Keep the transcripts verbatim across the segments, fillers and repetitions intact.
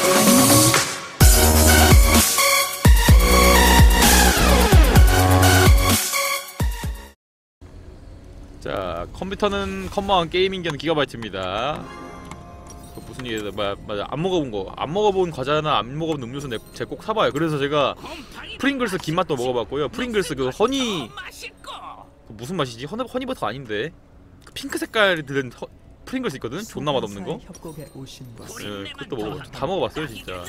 자, 컴퓨터는 컴마원 게이밍기는 기가바이트입니다. 그 무슨 얘기다, 맞아, 맞아, 안 먹어본 거, 안 먹어본 과자나 안 먹어본 음료수 제가 꼭 사봐요. 그래서 제가 프링글스 김맛도 먹어봤고요. 프링글스 그 허니, 그 무슨 맛이지? 허니, 허니버터 아닌데 그 핑크 색깔이 든 허, 프링글스 있거든? 존나 맛없는 거. 예, 그것도 먹어, 다 먹어봤어요 진짜.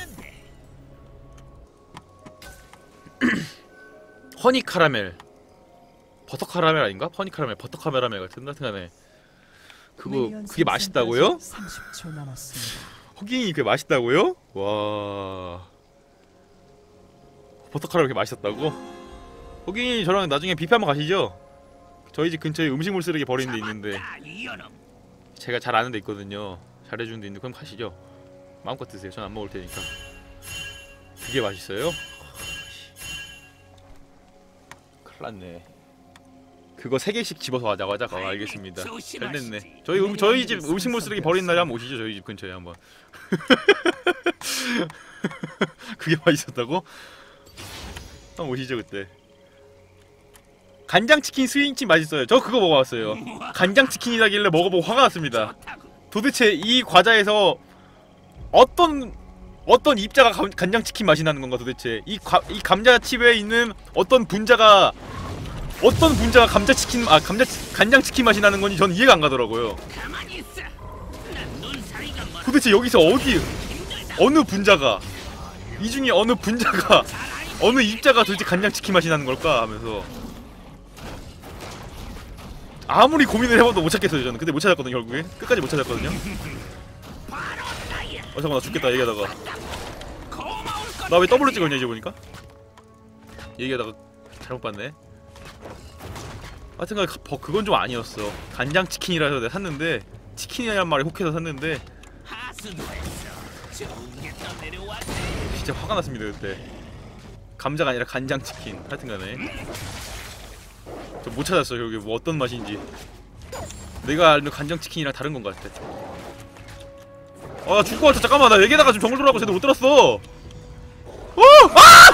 허니 카라멜, 버터 카라멜 아닌가? 허니 카라멜, 버터 카라멜 같은 하여튼간에 그거 그게 맛있다고요? 허깅이 그게 맛있다고요? 와, 버터 카라멜 그렇게 맛있었다고? 허깅이 저랑 나중에 뷔페 한번 가시죠? 저희 집 근처에 음식물 쓰레기 버리는 데 있는데 제가 잘 아는 데 있거든요. 잘해주는 데 있는데 그럼 가시죠. 마음껏 드세요. 전 안 먹을 테니까. 그게 맛있어요? 큰일났네. 그거 세 개씩 집어서 하자고 하자. 아, 알겠습니다. 잘 됐네. 저희 음, 저희 집 음식물 쓰레기 버리는 날에 한번 오시죠. 저희 집 근처에 한번. 그게 맛있었다고? 한번 오시죠 그때. 간장치킨 스윙칩 맛있어요. 저 그거 먹어봤어요. 간장치킨이라길래 먹어보고 화가 났습니다. 도대체 이 과자에서 어떤 어떤 입자가 감, 간장치킨 맛이 나는 건가 도대체. 이, 과, 이 감자칩에 있는 어떤 분자가 어떤 분자가 감자치킨, 아 감자 간장치킨 맛이 나는 건지 전 이해가 안 가더라고요. 도대체 여기서 어디 어느 분자가 이 중에 어느 분자가 어느 입자가 도대체 간장치킨 맛이 나는 걸까 하면서 아무리 고민을 해봐도 못 찾겠어요 저는. 근데 못 찾았거든요 결국에. 끝까지 못 찾았거든요. 어 잠깐 나 죽겠다 얘기하다가. 나 왜 더블로 찍었냐 이제 보니까. 얘기하다가 잘못 봤네. 하여튼간 그건 좀 아니었어. 간장치킨이라 해서 내가 샀는데 치킨이라는 말에 혹해서 샀는데 진짜 화가 났습니다 그때. 감자가 아니라 간장치킨. 하여튼간에 저 못 찾았어 여기 뭐 어떤 맛인지. 내가 알는 간장치킨이랑 다른 건 것 같아. 아 죽을 것 같아. 잠깐만 나 얘기하다가 좀 정글 돌아가고 제대로 못 들었어. 어! 아!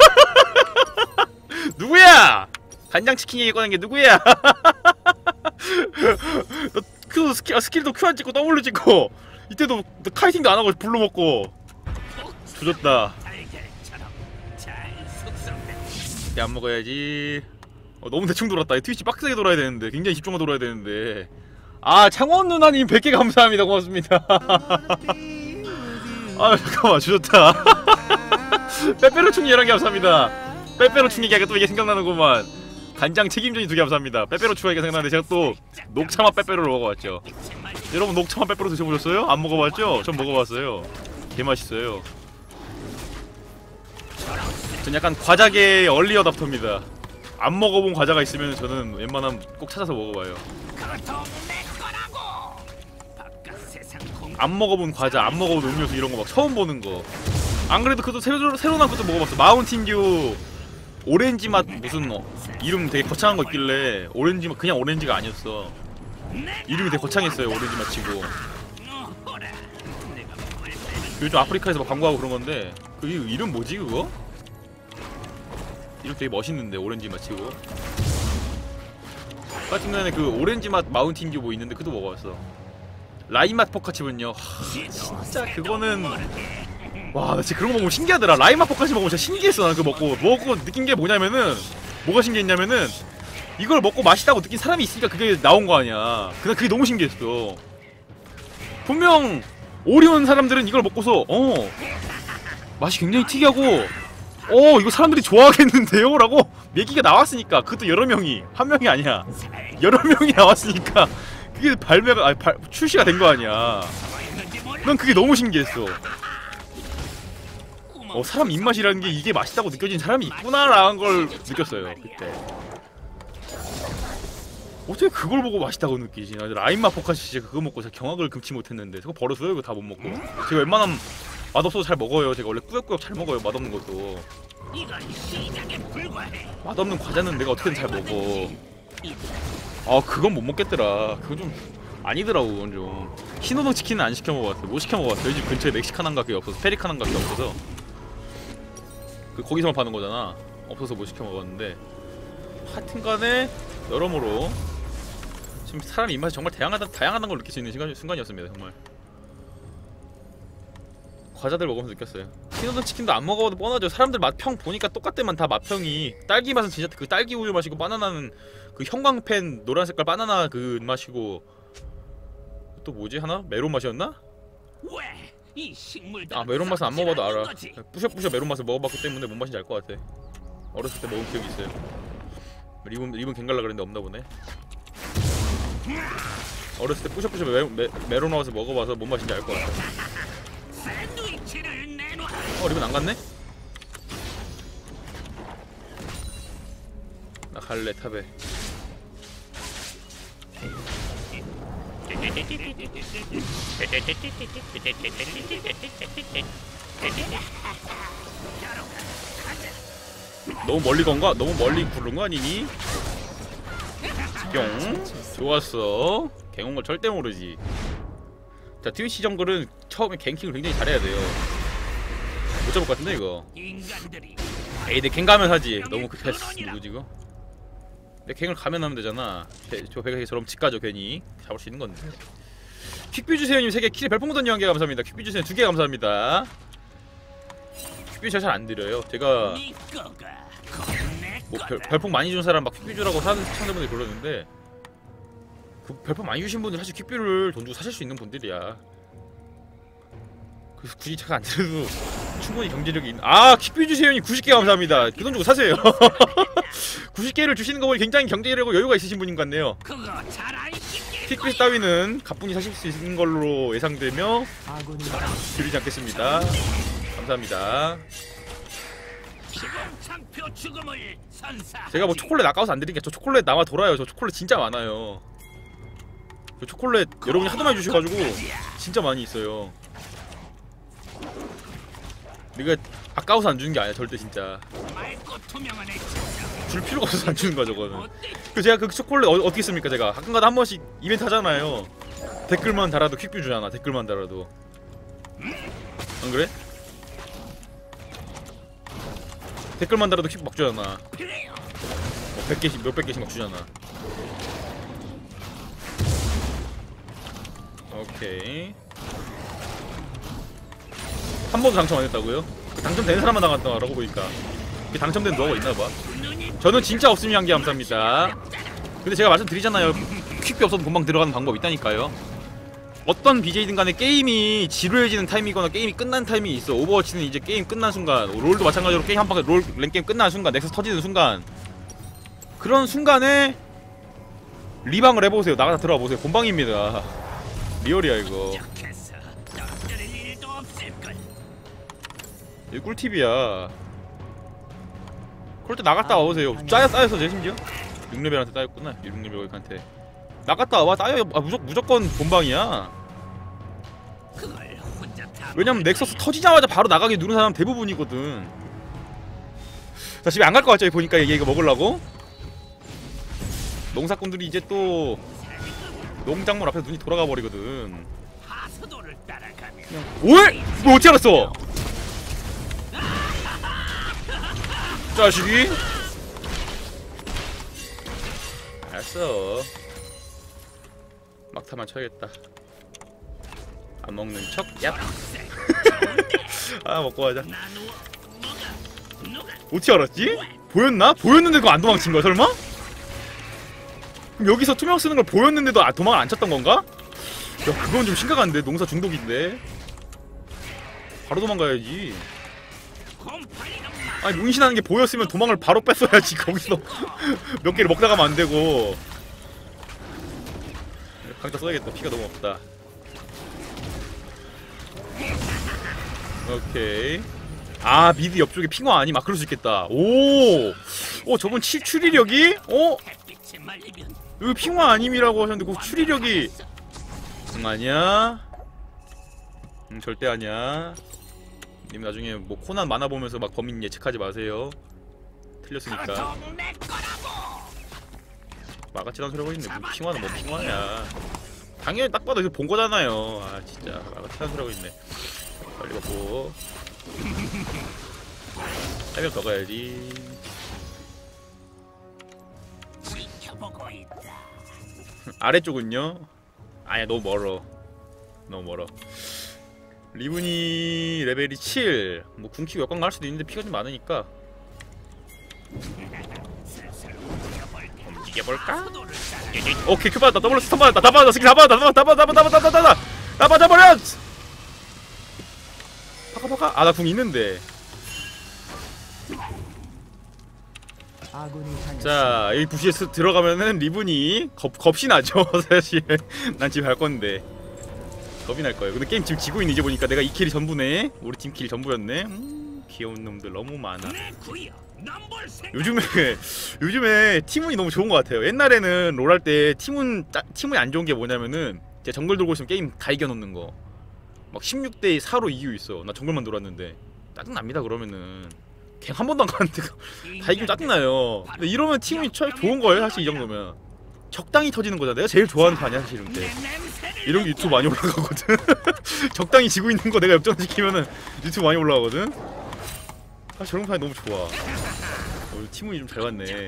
누구야? 간장치킨 얘기 꺼낸 게 누구야? 너 Q 스킬, 아, 스킬도 Q 안 찍고 W 찍고 이때도 카이팅도 안 하고 블루 먹고 조졌다. 야, 안 먹어야지. 어, 너무 대충 돌았다. 트위치 빡세게 돌아야 되는데 굉장히 집중하고 돌아야 되는데. 아 창원 누나님 백 개 감사합니다. 고맙습니다. 아 잠깐만 조졌다. 빼빼로 충이 열한 개 감사합니다. 빼빼로 충 얘기하니까 또 이게 생각나는구만. 간장 책임전이 두 개 감사합니다. 빼빼로 추가하기가 생각나는데 제가 또 녹차맛 빼빼로를 먹어봤죠. 여러분 녹차맛 빼빼로 드셔보셨어요? 안 먹어봤죠? 전 먹어봤어요. 개맛있어요. 전 약간 과자계의 얼리 어답터입니다. 안 먹어본 과자가 있으면 저는 웬만하면 꼭 찾아서 먹어봐요. 안 먹어본 과자, 안 먹어본 음료수 이런 거 막 처음 보는 거. 안 그래도 그것도 새로, 새로 나온 것도 먹어봤어. 마운틴듀 오렌지 맛 무슨 어, 이름 되게 거창한 거 있길래 오렌지 맛 그냥 오렌지가 아니었어. 이름이 되게 거창했어요. 오렌지 맛 치고. 요즘 아프리카에서 막 광고하고 그런 건데 그 이름 뭐지 그거? 이름 되게 멋있는데 오렌지 맛 치고. 같은 경우에 그 오렌지 맛 마운틴듀 뭐 있는데 그것도 먹어봤어. 라임 맛 포카칩은요. 하, 진짜 그거는 와, 나 진짜 그런 거 먹으면 신기하더라. 라임 맛 포카칩 먹으면 진짜 신기했어. 나는 그거 먹고 먹고 느낀 게 뭐냐면은 뭐가 신기했냐면은 이걸 먹고 맛있다고 느낀 사람이 있으니까 그게 나온 거 아니야. 근데 그게 너무 신기했어. 분명 오리온 사람들은 이걸 먹고서 어 맛이 굉장히 특이하고 어 이거 사람들이 좋아하겠는데요? 라고 얘기가 나왔으니까. 그것도 여러 명이 한 명이 아니야. 여러 명이 나왔으니까 그게 발매가 아니 발, 출시가 된 거 아니야. 난 그게 너무 신기했어. 어 사람 입맛이라는 게 이게 맛있다고 느껴진 사람이 있구나라는 걸 느꼈어요 그때. 어떻게 그걸 보고 맛있다고 느끼지? 나 라임맛 포카치 진짜 그거 먹고 제가 경악을 금치 못했는데 그거 버렸어요. 이거 다 못 먹고. 제가 웬만하면 맛없어도 잘 먹어요. 제가 원래 꾸역꾸역 잘 먹어요. 맛없는 것도. 맛없는 과자는 내가 어떻게든 잘 먹어. 아 그건 못 먹겠더라. 그건 좀 아니더라고. 그건 좀 신호등 치킨은 안 시켜 먹어봤어. 못 시켜 먹어봤어. 저희 집 근처에 멕시칸 가게 없어서, 페리칸 가게 없어서. 그 거기서만 파는 거잖아. 없어서 못 시켜 먹었는데, 하여튼간에 여러모로 지금 사람 입맛이 정말 다양하다 다양하다는 걸 느낄 수 있는 시간, 순간이었습니다. 정말. 과자들 먹으면서 느꼈어요. 신호등 치킨도 안 먹어봐도 뻔하죠. 사람들 맛평 보니까 똑같대만 다 맛평이. 딸기 맛은 진짜 그 딸기 우유 맛이고, 바나나는 그 형광펜 노란 색깔 바나나 그 맛이고, 또 뭐지 하나? 메론 맛이었나? 아 메론 맛은 안 먹어봐도 알아. 뿌셔뿌셔 메론 맛을 먹어봤기 때문에 뭔 맛인지 알 것 같아. 어렸을 때 먹은 기억이 있어요. 리본 리본 갱갈라 그랬는데 없나 보네. 어렸을 때 뿌셔뿌셔 메, 메, 메론 맛을 먹어봐서 뭔 맛인지 알 것 같아. 어 리본 안 갔네? 나 갈래 탑에. 너무 멀리 건가? 너무 멀리 구른 거 아니니? 뿅 좋았어. 갱온 걸 절대 모르지. 자 트위치 정글은 처음에 갱킹을 굉장히 잘해야 돼요. 못 잡을 것 같은데 이거. 에이 내 갱 가면 하지. 너무 급했어. 누구지 이거? 내 갱을 가면 하면 되잖아. 배, 저 배가 저럼 집 가죠 괜히. 잡을 수 있는 건데. 퀵뷰 주세요님 세 개, 킬에 별풍선 한 개 감사합니다. 퀵뷰 주세요 두 개 감사합니다. 퀵뷰 제가 잘 안 드려요. 제가 뭐 별, 별풍 많이 준 사람 막 퀵뷰 주라고 하는 시청자분들이 그러는데, 그 별풍 많이 주신 분들 사실 퀵뷰를 돈 주고 사실 수 있는 분들이야. 그래서 굳이 제가 안 드려도 충분히 경제력이 있는. 아 퀵뷰 주세요님 구십 개 감사합니다. 그 돈 주고 사세요. 구십 개를 주시는 거 보니 굉장히 경제력과 여유가 있으신 분인 것 같네요. 퀵뷰 따위는 가뿐히 사실 수 있는 걸로 예상되며 드리지 않겠습니다. 감사합니다. 제가 뭐 초콜릿 아까워서 안 드리니까 저 초콜릿 남아 돌아요. 저 초콜릿 진짜 많아요. 저 초콜릿 여러분이 하도 많이 주셔가지고 진짜 많이 있어요. 내가 아까워서 안 주는 게 아니야 절대. 진짜 줄 필요가 없어서 안 주는 거야 저거는. 그 제가 그 초콜릿 어, 어떻게 씁니까? 제가 가끔가다 한 번씩 이벤트 하잖아요. 댓글만 달아도 퀵뷰 주잖아. 댓글만 달아도. 안 그래? 댓글만 달아도 퀵뷰 막 주잖아. 뭐 백 개씩 몇백 개씩 막 주잖아. 오케이. 한 번도 당첨 안 했다고요? 당첨되는 사람만 나갔다라고 보니까. 당첨된 노하우가 있나봐. 저는 진짜 없으면 한 개 감사합니다. 근데 제가 말씀드리잖아요. 퀵뷰 없어도 금방 들어가는 방법 있다니까요. 어떤 비제이든 간에 게임이 지루해지는 타이밍이거나 게임이 끝난 타이밍이 있어. 오버워치는 이제 게임 끝난 순간, 롤도 마찬가지로 게임 한 방에 롤 랭게임 끝난 순간, 넥서스 터지는 순간, 그런 순간에 리방을 해보세요. 나가다 들어와보세요. 본방입니다. 리얼이야 이거. 이거 꿀팁이야. 그럴 때 나갔다 와보세요. 짜야 쌓여서 제 심지어 육 레벨한테 따였구나. 육 레벨한테 나갔다 와봐. 따여. 아, 무조건, 무조건 본방이야. 왜냐면 넥서스 터지자마자 바로 나가기 누른 사람 대부분이거든. 자 집에 안 갈 것 같죠? 보니까 얘 이거 먹으려고. 농사꾼들이 이제 또 농작물 앞에서 눈이 돌아가 버리거든. 오이! 뭐 어떻게 알았어? 자식이? 알았어. 막타만 쳐야겠다. 안 먹는 척? 얍! 아 먹고 가자. 어떻게 알았지? 보였나? 보였는데 그거 안 도망친 거야 설마? 그럼 여기서 투명 쓰는 걸 보였는데도 아, 도망을 안 쳤던 건가? 야 그건 좀 심각한데. 농사 중독인데. 바로 도망가야지. 아니 문신하는 게 보였으면 도망을 바로 뺐어야지. 거기서 몇 개를 먹다 가면 안 되고. 강타 써야겠다. 피가 너무 없다. 오케이. 아 미드 옆쪽에 핑화 아니? 막 그럴 수 있겠다. 오! 오 저분 치, 추리력이? 어? 여기 핑화 아님이라고 하셨는데 그 추리력이 응 아니야? 응 절대 아니야. 님 나중에 뭐 코난 만화 보면서 막 범인 예측하지 마세요. 틀렸으니까. 마가치란 소리 하고 있네. 뭐 핑화는 뭐 핑화야. 당연히 딱 봐도 이거 본 거잖아요. 아 진짜 아, 태연 소리하고 있네. 빨리 먹고 한 명 더 가야지. 아래쪽은요? 아니야 너무 멀어. 너무 멀어. 리븐이 레벨이 칠. 뭐 궁키 몇 번 갈 수도 있는데 피가 좀 많으니까 움직여볼까? 오케이 큐 받았다. 더블 스턴 받았다. 다 받았다. 스킬 다 받았다. 다 받았다. 다 받았다. 다 받았다. 다 받아버려! 파카 파카. 아 나 궁 있는데. 자 여기 부시에 들어가면은 리븐이 겁, 겁이 나죠. 사실 난 집에 갈 건데 겁이 날 거예요. 근데 게임 지금 지고 있는 이제 보니까 내가 이 킬이 전부네. 우리 팀 킬이 전부였네. 음, 귀여운 놈들 너무 많아. 요즘에 요즘에 팀운이 너무 좋은 것 같아요. 옛날에는 롤 할 때 팀운 짜, 팀운이 안 좋은 게 뭐냐면은 제가 정글 돌고 있으면 게임 다 이겨놓는 거. 막 십육 대 사로 이기고 있어. 나 정글만 돌았는데 짜증 납니다. 그러면은 갱 한 번도 안 가는데 다 이기면 짜증나요. 근데 이러면 팀운이 좋은 거예요. 사실 이 정도면 적당히 터지는 거잖아. 내가 제일 좋아하는 판이야 사실 이런 게. 이런 게 유튜브 많이 올라가거든. 적당히 지고 있는 거 내가 역전시키면은 유튜브 많이 올라가거든. 아 저런 판이 너무 좋아. 어, 팀운이 좀 잘 맞네.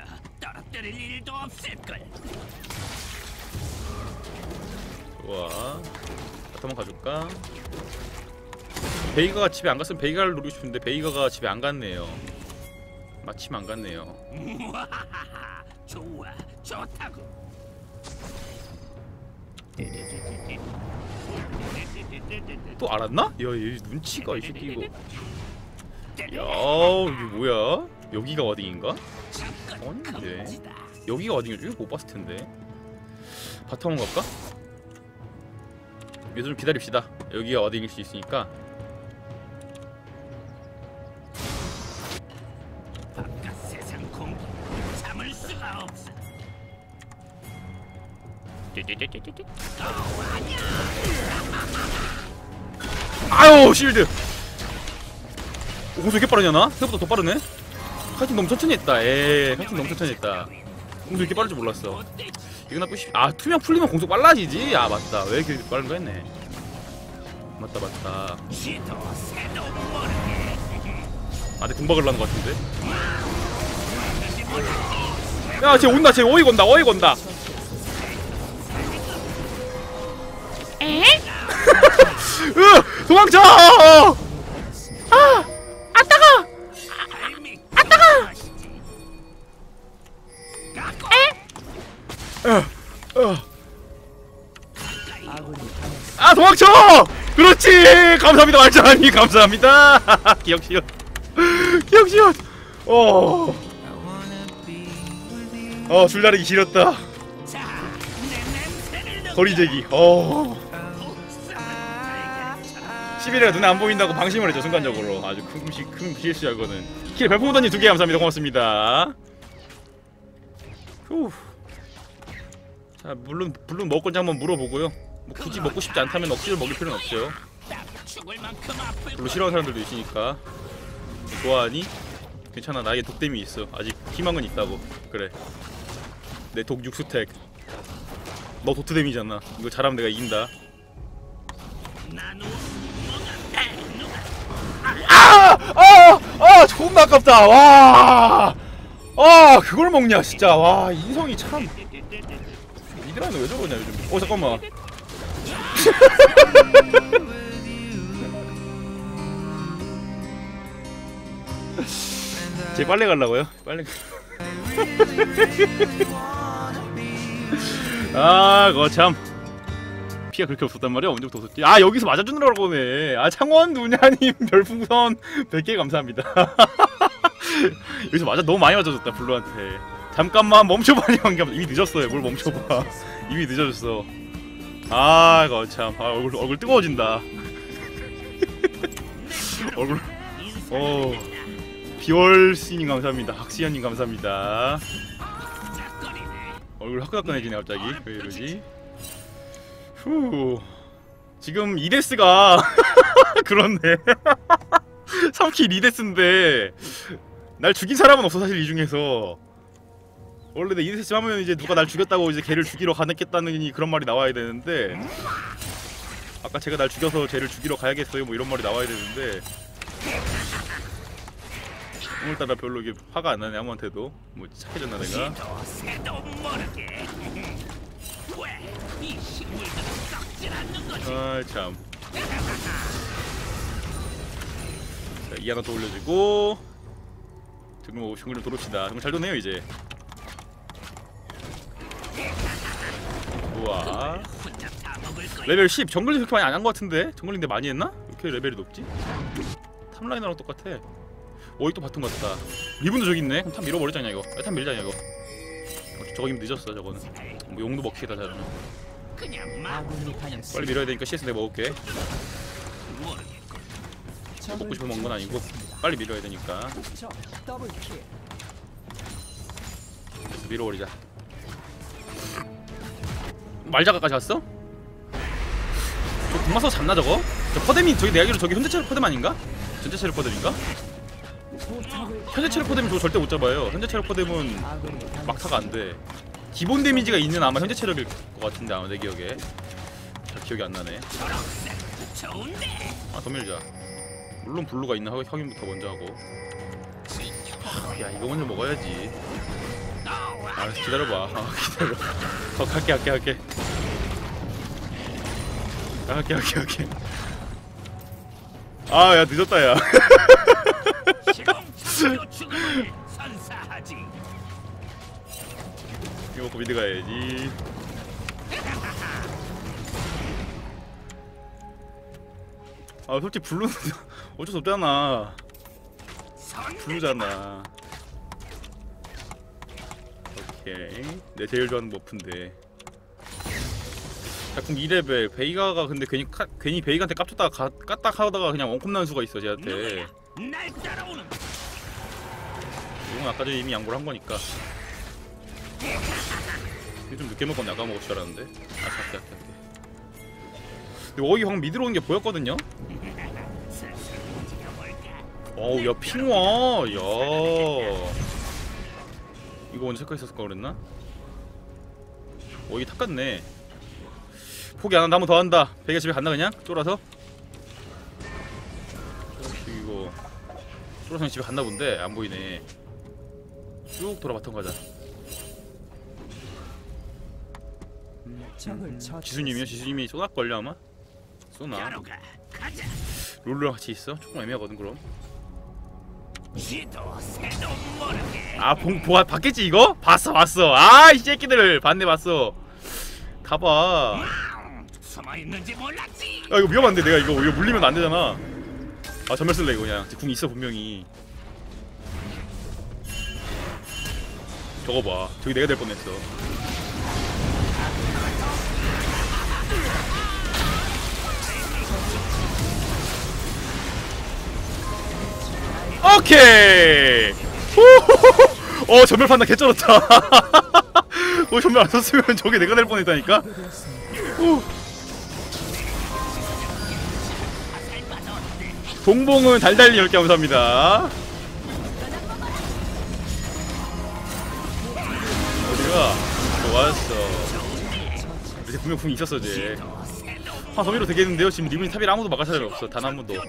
좋아. 바텀만 가줄까? 베이가가 집에 안 갔으면 베이가를 누르고 싶은데 베이가가 집에 안 갔네요. 마침 안 갔네요. 좋아, 좋다고. 또 알았나? 야, 얘 눈치가 이 새끼 이거. 야, 이게 뭐야? 여기가 어딘가? 아닌데. 여기가 어딘지 못 봤을 텐데. 바텀 갈까? 여기서 좀 기다립시다. 여기가 어딘일 수 있으니까. 바깥 세상 공기 참을 수가 없어. 아유 실드. 공수 이렇게 빠르냐 나? 생각보다 더 빠르네? 카이팅 너무 천천히 했다. 에이 카이팅 너무 천천히 했다. 공수 이렇게 빠를 줄 몰랐어. 이거 나쁘 시... 아 투명 풀리면 공수 빨라지지? 아 맞다. 왜 이렇게 빠른거 했네. 맞다 맞다. 아 내 궁박을 하는 거 같은데? 야 쟤 온다. 쟤 어이 건다. 어이 건다. 에? 으! 도망쳐! 아! 아 따가! 아 따가! 에? 어, 어. 아 도망쳐! 그렇지! 감사합니다 말짱이 감사합니다. 기억시옷 기억시옷. 어. 어 줄다리기 길었다. 거리제기. 어. 십일이라 눈에 안 보인다고 방심을 했죠 순간적으로. 아주 큰, 큰 실수야 이거는. 킬 별풍선님 두 개 감사합니다. 고맙습니다. 후. 자 물론 물론 먹을 건지 한번 물어보고요. 뭐 굳이 먹고 싶지 않다면 억지로 먹일 필요는 없죠. 별로 싫어하는 사람들도 있으니까. 좋아하니? 괜찮아. 나에게 독댐이 있어. 아직 희망은 있다고. 그래 내 독 육 스택. 너 도트댐이잖아. 이거 잘하면 내가 이긴다. 아! 아! 아! 존나 아깝다. 와! 아, 그걸 먹냐 진짜. 와, 인성이 참. 이들아는 왜 저러냐 요즘. 어, 잠깐만. 제 빨래 가려고요? 빨래. 아, 그거 참. 피가 그렇게 없었단 말이야? 언제부터 없었지? 아 여기서 맞아주느라고 보네. 아 창원 누냐님 별풍선 백 개 감사합니다. 여기서 맞아 너무 많이 맞아줬다 블루한테. 잠깐만 멈춰봐니 한게 이미 늦었어요. 뭘 멈춰봐. 이미 늦어졌어. 아 이거 참. 아, 얼굴 얼굴 뜨거워진다. 얼굴. 어 비월씨님 감사합니다. 학시연님 감사합니다. 얼굴 화끈화끈해지네 갑자기. 왜 이러지? 후. 지금 이데스가 그렇네. 삼 킬 이데스인데 날 죽인 사람은 없어 사실 이 중에서. 원래 내 이세스 하면 이제 누가 날 죽였다고 이제 걔를 죽이러 가겠다는 그런 말이 나와야 되는데, 아까 제가 날 죽여서 쟤를 죽이러 가야겠어요 뭐 이런 말이 나와야 되는데, 오늘따라 별로 이게 화가 안 나네. 아무한테도 뭐 착해졌나 내가. 아 참. 자, 이 하나 더 올려주고 정글 정글 좀 돌읍시다. 정글 잘 도네요 이제. 우와. 레벨 십. 정글링 그렇게 많이 안 한 것 같은데? 정글링인데 많이 했나? 왜 이렇게 레벨이 높지? 탑라이너랑 똑같아. 어이 또 바텀 갔다. 리븐도 저기 있네. 그럼 탑 밀어버리자냐 이거. 아, 탑 밀자냐 이거. 어, 저거 이미 늦었어 저거는. 뭐 용도 먹히다 잘하네. 빨리 밀어야 되니까 씨에스 내가 먹을게. 먹고 싶어 먹는 건 아니고 빨리 밀어야 되니까. 밀어버리자. 말자가까지 갔어? 저 금마서 잡나 저거? 저 퍼뎀이 저기 내가 알기로 저기 현대 체력 퍼뎀 아닌가? 전체 체력 퍼뎀인가? 현재 체력 퍼뎀은 저거 절대 못 잡아요. 현재 체력 퍼뎀은 막타가 안 돼. 기본 데미지가 있는 아마 현재 체력일 것 같은데 아마 내 기억에. 잘 기억이 안 나네. 아 더 밀자. 물론 블루가 있나 확인부터 먼저 하고. 야 이거 먼저 먹어야지. 아 기다려봐. 아, 기다려. 어 갈게 갈게 갈게. 아, 갈게 갈게 갈게. 아 야 늦었다 야. 이거 먹고 미드 가야지. 아 솔직히 블루는 어쩔 수 없잖아. 블루잖아. 오케이. 내 제일 좋아하는 버프인데. 작품 이 레벨. 베이가가 근데 괜히 카, 괜히 베이가한테 깝쳤다가 까딱 하다가 그냥 원콤 난 수가 있어 쟤한테. 이건 아까 전에 이미 양보를 한 거니까. 이거 좀 늦게 먹었네. 아까 먹을 줄 알았는데. 아 갈게 갈게 갈게. 근데 어이 방금 미드로 오는 게 보였거든요? 어우 야 핑화. 야 이거 먼저 체크했었을까 그랬나? 어이 탑 같네. 포기 안한다. 한 번 더 한다. 베개 집에 간다 그냥? 쫄아서? 이거 쫄아서 집에 갔나 본데? 안 보이네. 쭉 돌아 바텀 가자. 음, 지수님이요? 지수님이 쏘나걸려 아마? 쏘나? 롤러랑 같이 있어? 조금 애매하거든 그럼. 아 봉, 보아, 봤겠지 이거? 봤어 봤어. 아 이 새끼들 봤네 봤어. 가봐. 아 이거 위험한데 내가 이거 이거 물리면 안 되잖아. 아 전멸 쓸래 이거 그냥. 궁 있어 분명히. 저거 봐. 저기 내가 될 뻔했어. 오케이. 어 전멸 판단 개쩔었다. 어 전멸 안 썼으면 저게 내가 될 뻔했다니까. 오. 동봉은 달달리 열 개 감사합니다. 어디가? 좋았어. 이제 분명 궁 있었어 이제. 아 더 밀어 되겠는데요? 지금 리븐이 탑이라 아무도 막을 사람이 없어. 단 한 번도.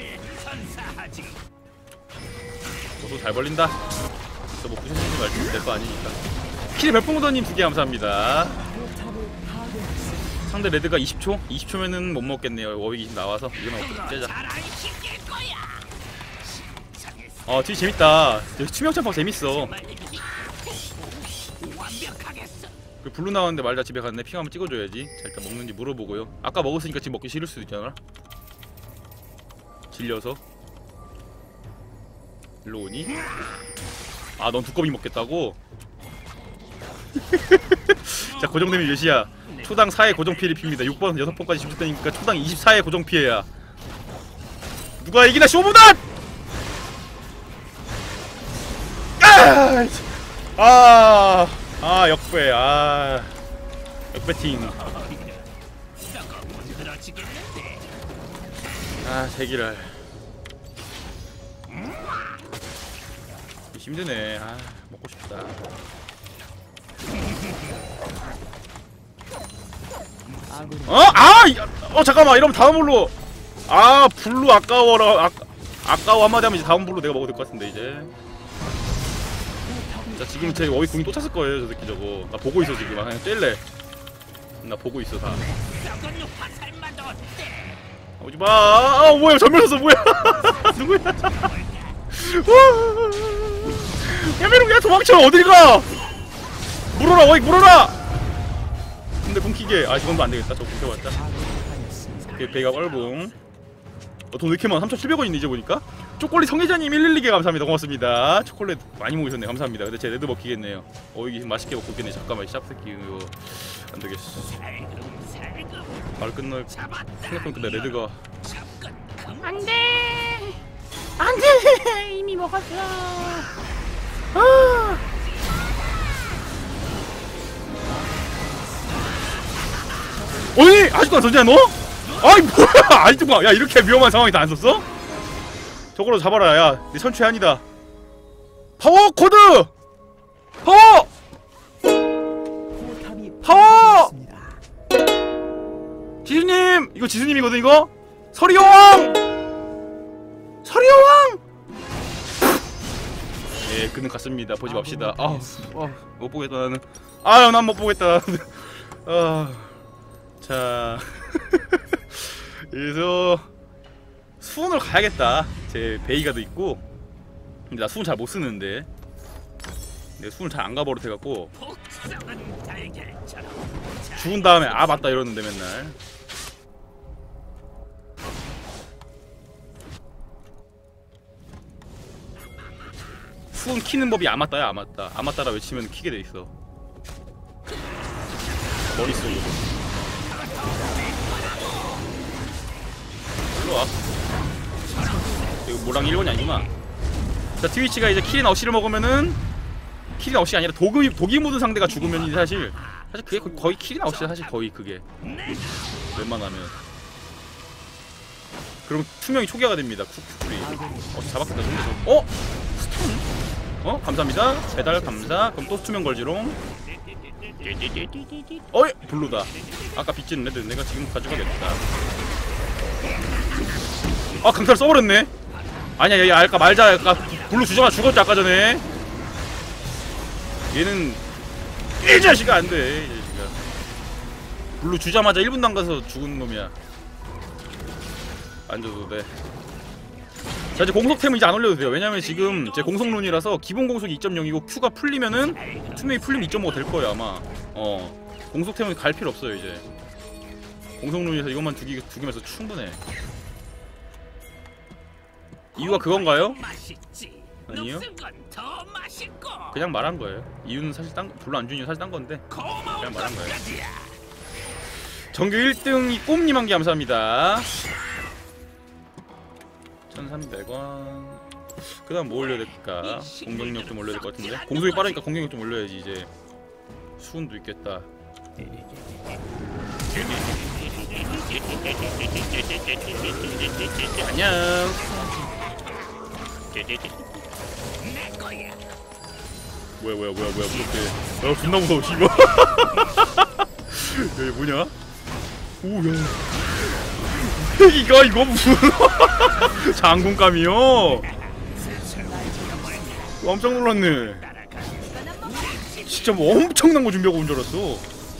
저도 잘 벌린다. 저 뭐 부셔주지 말지 될 거 아니니까. 킬이 별풍우더님 두 개 감사합니다. 상대 레드가 이십 초? 이십 초면은 못 먹겠네요. 워윅이 나와서 이거는 어떻게 째자. 어 되게 재밌다. 여기 투명점퍼 재밌어. 그 블루 나왔는데 말자 집에 갔네. 핑 한번 찍어줘야지. 자 일단 먹는지 물어보고요. 아까 먹었으니까 지금 먹기 싫을 수도 있잖아. 질려서. 일로 오니? 아 넌 두꺼비 먹겠다고? 자 고정되면 몇이야? 초당 사의 고정피해를 핍니다. 육 번 여섯 번까지 집중되니까 초당 이십사의 고정피해야. 누가 이기나 쇼부단! 아! 아, 아 역배. 아 역배팅. 아 제기랄. 힘드네. 아 먹고 싶다. 어? 아! 이- 어 잠깐만 이러면 다음 블루 아 블루 아까워라 아, 아까워 한마디 하면 이제 다음 블루 내가 먹어도 될 것 같은데 이제 자 지금 제 어이 궁이 또 찼을 거예요 저 새끼 저거 나 보고 있어 지금 아, 그냥 뗄래 나 보고 있어 다 오지마 아 뭐야 전멸 썼어 뭐야 누구야 야메롱 야 도망쳐 어딜 가 물어라 어이 물어라 근데 궁키게 아 이건 안되겠다 저 궁켜봤자 오케이 배가 뻘붕 어, 돈 왜 이렇게 많아 삼천칠백 원이네 이제 보니까 초콜릿 성애자님 일일이 개 감사합니다 고맙습니다 초콜릿 많이 먹으셨네 감사합니다 근데 제 레드 먹히겠네요 어 이게 맛있게 먹고 있겠네 잠깐만 샵새끼 이거 안되겠어 말 끝날 생각해보니까 근데 레드가 안돼 안돼 이미 먹었어 아 어이 아직도 안 썼냐 너? 아이 뭐야 아직도 봐. 야 이렇게 위험한 상황이 다 안 썼어? 저걸로 잡아라 야네 선취 아니다 파워 코드 파워 파워 지수님 이거 지수님이거든 이거 서리여왕 서리여왕 예 그는 갔습니다 보지 맙시다 아우 어, 못 보겠다 나는 아유 난 못 보겠다 아 자 그래서 수은을 가야겠다 제 베이가도 있고 근데 나 수은 잘 못쓰는데 내가 수은을 잘 안 가버릇해갖고 죽은 다음에 아 맞다 이러는데 맨날 수은 키는 법이 아맞다야 아맞다 아맞다라 외치면 키게 돼있어 머릿속으로 일로와 이거 뭐랑 일 번이 아니구나 자 트위치가 이제 킬인 어시를 먹으면은 킬인 어시가 아니라 독이, 독이 묻은 상대가 죽으면 사실 사실 그게 거의 킬인 어시야 사실 거의 그게 웬만하면 그럼 투명이 초기화가 됩니다 쿡쿡이 어 잡았겠다 좀 더. 어? 스톤? 어? 감사합니다 배달 감사 그럼 또 투명 걸지롱 어이! 블루다 아까 빗지는 레드 내가 지금 가져가겠다 아 강타를 써버렸네 아니야 야 아까 말자 아까 블루 주자마자 죽었지 아까 전에 얘는 이 자식아 안돼 이 자식아 블루 주자마자 일 분도 안 가서 죽은 놈이야 안 줘도 돼 자 이제 공속템은 이제 안 올려도 돼요 왜냐면 지금 제 공속룬이라서 기본 공속이 이 점 영이고 Q가 풀리면은 투명이 풀리면 이 점 오가 될 거예요 아마 어 공속템은 갈 필요 없어요 이제 공속룬이라서 이것만 두기, 두기면서 충분해 이유가 그건가요? 아니요 그냥 말한 거예요 이유는 사실 딴 별로 안 주는 이유는 사실 딴 건데 그냥 말한 거예요 정규 일 등이 꼼님 한 개 감사합니다 천삼백 원 그 다음 뭐 올려야 될까? 공격력 좀 올려야 될 것 같은데? 공속이 빠르니까 공격력 좀 올려야지 이제 수은도 있겠다 안녕 뭐야 뭐야 뭐야 뭐야 무섭게 야 존나 무서워 씨발 야 뭐냐? 오야 이거 이거 무슨 장군감이요? 깜짝 놀랐네. 진짜 뭐 엄청난 거 준비하고 온 줄 알았어.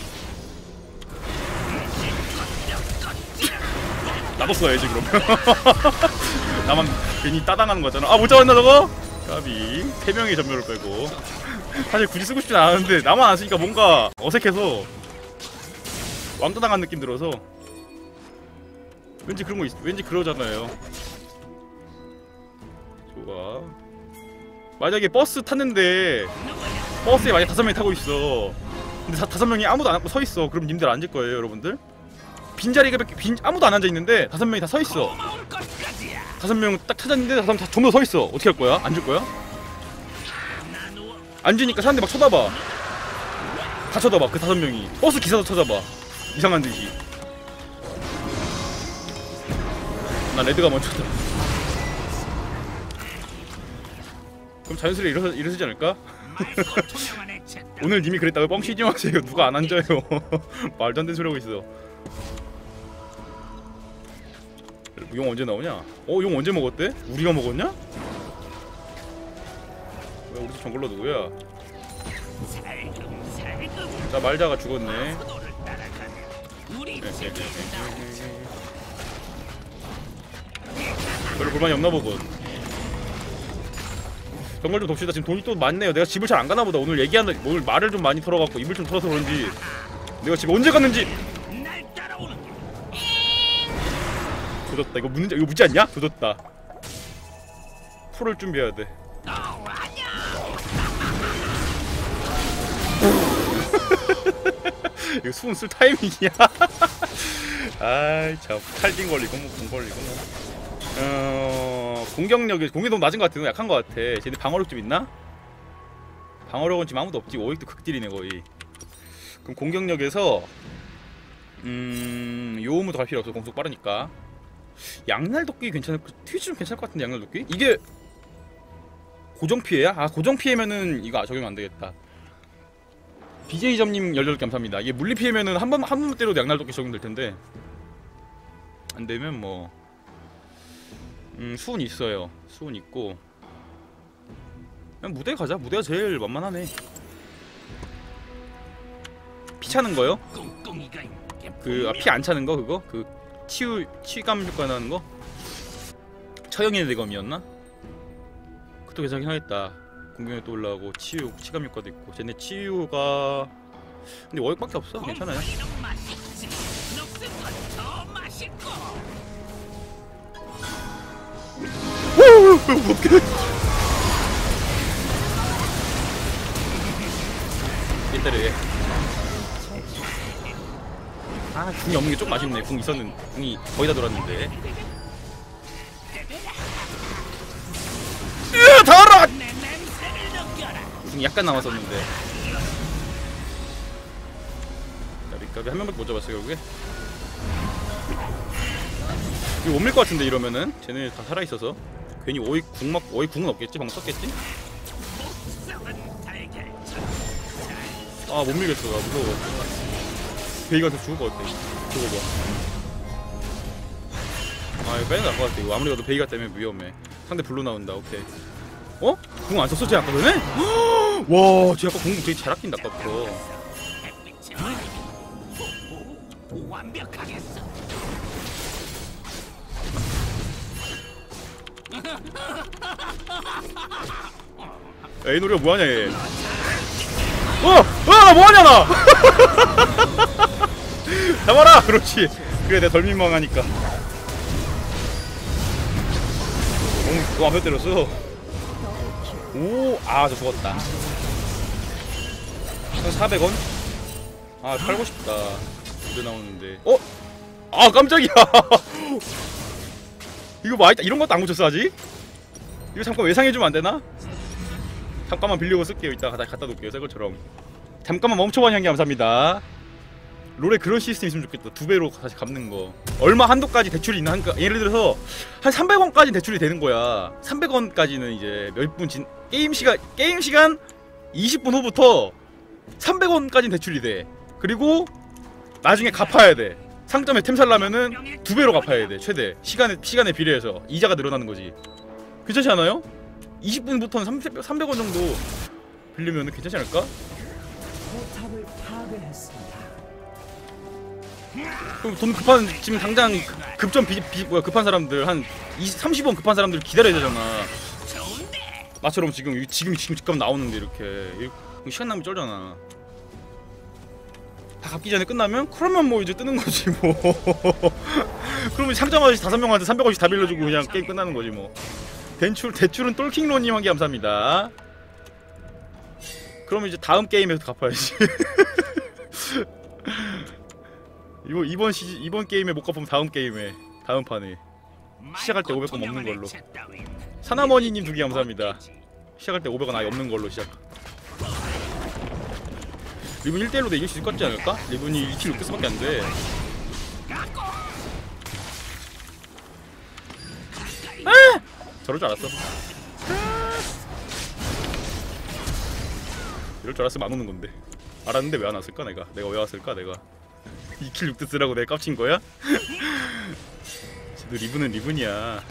나도 써야지 그러면. 나만 괜히 따당하는 거잖아. 아 못 잡았나 저거? 까비 세 명의 전멸을 빼고. 사실 굳이 쓰고 싶진 않았는데 나만 안 쓰니까 뭔가 어색해서 왕따당한 느낌 들어서. 왠지 그런 거 있, 왠지 그러잖아요. 좋아. 만약에 버스 탔는데 버스에 만약 다섯 명이 타고 있어. 근데 다, 다섯 명이 아무도 안 앉고 서 있어. 그럼 님들 앉을 거예요, 여러분들. 빈자리가 빈 아무도 안 앉아 있는데 다섯 명이 다 서 있어. 다섯 명 딱 찾았는데 다섯 명 다 전부 다 서 있어. 어떻게 할 거야? 앉을 거야? 앉으니까 사람들 막 쳐다봐. 다 쳐다봐. 그 다섯 명이. 버스 기사도 쳐다봐. 이상한 듯이. 난 레드가 먼저다. 그럼 자연스레 일어서, 일어서지 않을까? 오늘 님이 그랬다고 뻥치지 마세요. 누가 안 앉아요. 말도 안 되는 소리 하고 있어. 용 언제 나오냐? 어, 용 언제 먹었대? 우리가 먹었냐? 왜 우리 집 정글러 누구야? 자, 말자가 죽었네. 별로 불만이 없나 보군. 정글 좀 돕시다. 지금 돈이 또 많네요. 내가 집을 잘 안 가나 보다. 오늘 얘기하는 오늘 말을 좀 많이 털어갖고 입을 좀 털어서 그런지 내가 집 언제 갔는지. 조졌다. 이거 묻는 이거 묻지 않냐? 조졌다. 풀을 준비해야 돼. 이거 수은 쓸 타이밍이야. 아이 참 칼진 걸리고 뭐 공 걸리고 뭐. 어 공격력이 공격이 너무 낮은 것 같아. 너무 약한 것 같아. 쟤네 방어력 좀 있나? 방어력은 지금 아무도 없지. 오익도 극딜이네 거의. 그럼 공격력에서 음 요음도 갈 필요 없어. 공속 빠르니까. 양날도끼 괜찮을 트위치 좀 괜찮을 것 같은데. 양날도끼? 이게 고정 피해야? 아 고정 피해면은 이거 적용 안 되겠다. 비제이점님 열여덟 개 감사합니다. 이게 물리 피해면은 한 번 한 번만 때려도 양날도끼 적용될 텐데 안 되면 뭐 음 수은 있어요. 수은 있고 그냥 무대 가자. 무대가 제일 만만하네. 피 차는 거요? 그 아, 피 안 차는 거 그거? 그 치유 치감 효과 나는 거? 처형의 대검이었나? 그것도 괜찮긴 하겠다. 공격력 또 올라가고 치유 치감 효과도 있고. 쟤네 치유가 근데 워익밖에 없어. 괜찮아요. 어떡해. 일대로 해. 아 궁이 없는 게 좀 아쉽네. 궁 있었는 궁이 거의 다 돌았는데. 으 더러. 궁이 약간 남았었는데. 까비까비 한 명밖에 못 잡았어요 결국에. 이거 못 밀 것 같은데 이러면은 쟤네 다 살아 있어서. 괜히 오이 궁 막 오이 궁은 없겠지? 방금 썼겠지? 아 못 밀겠어. 나 무서워. 베이가한테 죽을 것 같아. 저거 봐. 아 이거 빼는 게 나을 것 같아. 이거 아무리 봐도 베이가 때문에 위험해. 상대 블루 나온다. 오케이. 어? 궁 안 썼어? 쟤 아까 전에? 와, 쟤 아까 궁 되게 잘 아낀다 아까부터. 완벽하겠어. 야, 이 노래가 뭐하냐 얘. 어! 어! 나 뭐하냐 나! 잡아라! 그렇지. 그래 내가 덜 민망하니까. 어, 너 앞에 때렸어. 오! 아 저 죽었다. 사백 원? 아 팔고 싶다. 무대 나오는데. 어? 아 깜짝이야. 이거 뭐 이런 것도 안 고쳤어 아직? 이거 잠깐 외상해주면 안 되나? 잠깐만 빌리고 쓸게요. 이따가 다시 갖다 놓을게요. 새것처럼. 잠깐만 멈춰봐 향기 감사합니다. 롤에 그런 시스템 있으면 좋겠다. 두 배로 다시 갚는 거. 얼마 한도까지 대출이 있나 하니까 예를 들어서 한 삼백 원까지 대출이 되는 거야. 삼백 원까지는 이제 몇 분 진 게임 시간 게임 시간 이십 분 후부터 삼백 원까지는 대출이 돼. 그리고 나중에 갚아야 돼. 상점에 템 살려면은 두 배로 갚아야 돼. 최대 시간에 시간에 비례해서 이자가 늘어나는 거지. 괜찮지 않아요? 이십 분부터는 삼백 원 정도 빌리면 괜찮지 않을까? 그럼 돈 급한 지금 당장 급전 비, 비 뭐야 급한 사람들 한 이십, 삼십 원 급한 사람들 기다려야 되잖아. 나처럼 지금 지금 지금 집값 나오는데 이렇게 시간 낭비 쩔잖아. 다 갚기 전에 끝나면 그러면 뭐 이제 뜨는 거지 뭐. 그러면 상점 아저씨 다섯 명한테 삼백 원씩 다 빌려주고 그냥 게임 끝나는 거지 뭐. 대출 대출은 똘킹로님 한 개 감사합니다. 그러면 이제 다음 게임에서 갚아야지. 이거 이번 시 이번 게임에 못 갚으면 다음 게임에 다음 판에 시작할 때 오백 원 없는 걸로. 사나머니님 두 개 감사합니다. 시작할 때 오백 원 아예 없는 걸로 시작. 리븐 일 대 일로 내 이길 수 있을 것 같지 않을까? 리븐이 일 킬 육 개수밖에 안 돼. 아! 저럴 줄 알았어. 이럴 줄 알았으면 안 오는 건데. 알았는데 왜 안 왔을까 내가? 내가 왜 왔을까 내가? 이 킬 육 드 쓰라고 내가 깝친 거야? 너 리븐은 리븐이야.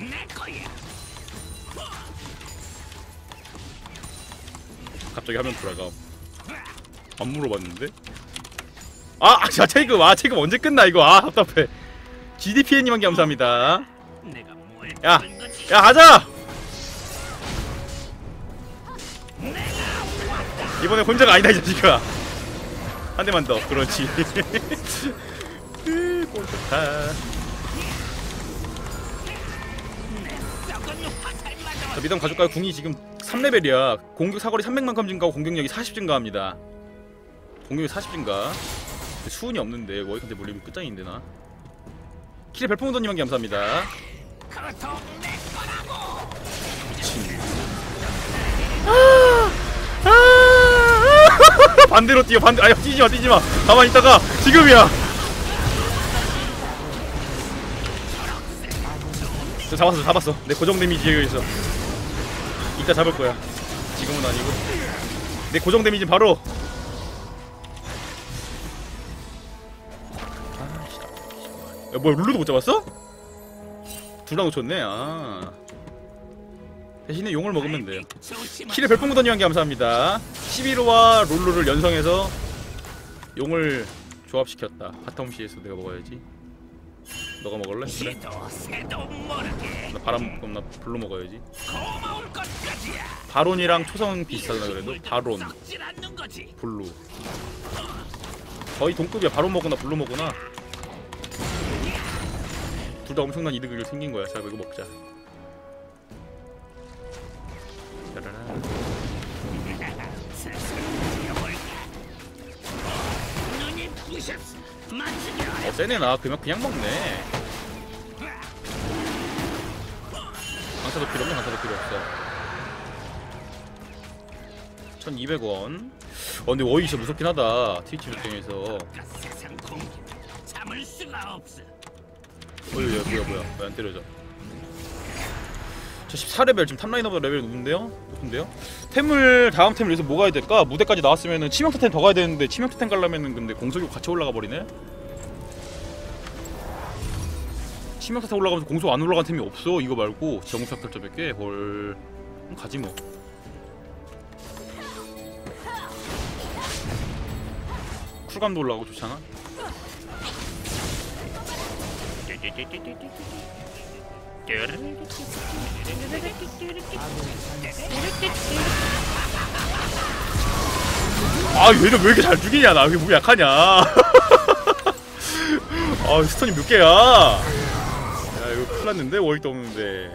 갑자기 화면 돌아가. 안 물어봤는데? 아! 자 체이크! 와 체이크 언제 끝나 이거. 아 답답해. 지디피엔님 한개 감사합니다. 야! 야 하자! 이번에 혼자가 아니다 이 자식아. 한 대만 더. 그렇지. 꼴 좋다. 자 미담 가져갈까요? 궁이 지금 삼 레벨이야. 공격 사거리 삼백만큼 증가하고 공격력이 사십 증가합니다. 공격이 사십 증가. 수운이 없는데 워이컨테 몰리면 끝장인데 나. 킬의 별풍우더님 한개 감사합니다. 미친. 아! 아! 반대로 뛰어 반대. 아니 뛰지마 뛰지마. 가만히 있다가 지금이야. 저 잡았어 잡았어. 내 고정 데미지에 있어. 이따 잡을 거야. 지금은 아니고. 내 고정 데미지 바로. 야 뭐야 룰루도 못 잡았어? 둘 다 놓쳤네. 아 대신에 용을 먹으면 돼요. 킬의 별풍무더니 한개 감사합니다. 십일호와 룰루를 연성해서 용을 조합시켰다. 바텀 씨에서 내가 먹어야지. 너가 먹을래? 그래. 나 바람 그럼 나 블루 먹어야지. 바론이랑 초성 비슷하다 그래도. 바론 블루 거의 동급이야. 바론 먹거나 블루 먹거나 둘 다 엄청난 이득이 생긴 거야. 자 이거 먹자. 어 세네. 나 그냥 그냥 먹네. 강타도 필요 없네. 강타도 필요 없어. 천이백 원. 어 근데 워이 진짜 무섭긴 하다. 트위치 입장에서. 어이 야 뭐야 뭐야 왜 안 때려져. 저 십사 레벨 지금 탑라이너보다 레벨 높은데요? 높은데요? 템을 다음 템을 여기서 뭐 가야 될까? 무대까지 나왔으면은 치명타템 더 가야 되는데 치명타템 가려면은 근데 공속이 같이 올라가 버리네? 치명타템 올라가면서 공속 안 올라간 템이 없어. 이거 말고 정수학 결정밖에. 헐 그럼 가지 뭐. 쿨감도 올라가고 좋잖아. 아 얘는 왜 이렇게 잘 죽이냐. 나 왜 몸이 약하냐. 아 스턴이 몇 개야. 야 이거 큰일났는데. 워익도 없는데.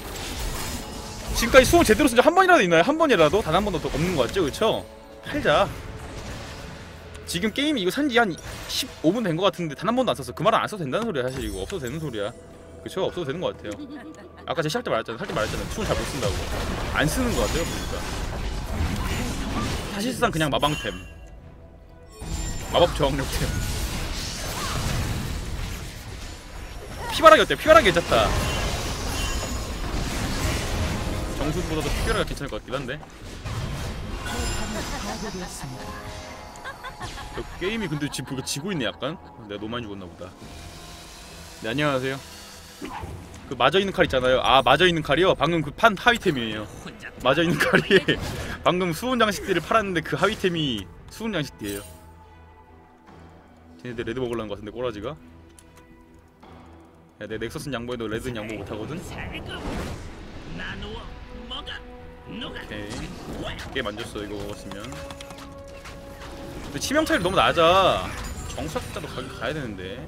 지금까지 수호 제대로 쓴 적 한 번이라도 있나요? 한 번이라도? 단 한 번도 더 없는 거 같죠? 그쵸? 팔자. 지금 게임 이거 산지 한 십오 분 된 거 같은데 단 한 번도 안 썼어. 그 말은 안 써도 된다는 소리야. 사실 이거 없어도 되는 소리야. 그쵸? 없어도 되는 거 같아요. 아까 제 시작 때 말했잖아. 살짝 말했잖아. 수호 잘 못 쓴다고. 안 쓰는 거 같아요 보니까. 사실상 그냥 마방템. 마법 저항력템. 피바라기 어때? 피바라기 괜찮다. 정수보다도 피바라기가 괜찮을 것 같긴 한데. 게임이 근데 지금 이거 지고 있네 약간. 내가 너무 많이 죽었나 보다. 네 안녕하세요. 그 맞아 있는 칼 있잖아요. 아 맞아 있는 칼이요? 방금 그 판 하위템이에요. 맞아 있는 칼이 방금 수은 장식들을 팔았는데 그 하위템이 수은 장식들이에요. 쟤네들 레드 먹으려는 것 같은데 꼬라지가. 야, 내 넥서스는 양보해도 레드는 양보 못하거든? 오케이 꽤 만졌어 이거 먹었으면. 근데 치명 차이가 너무 낮아. 정수학자도 가긴 가야 되는데.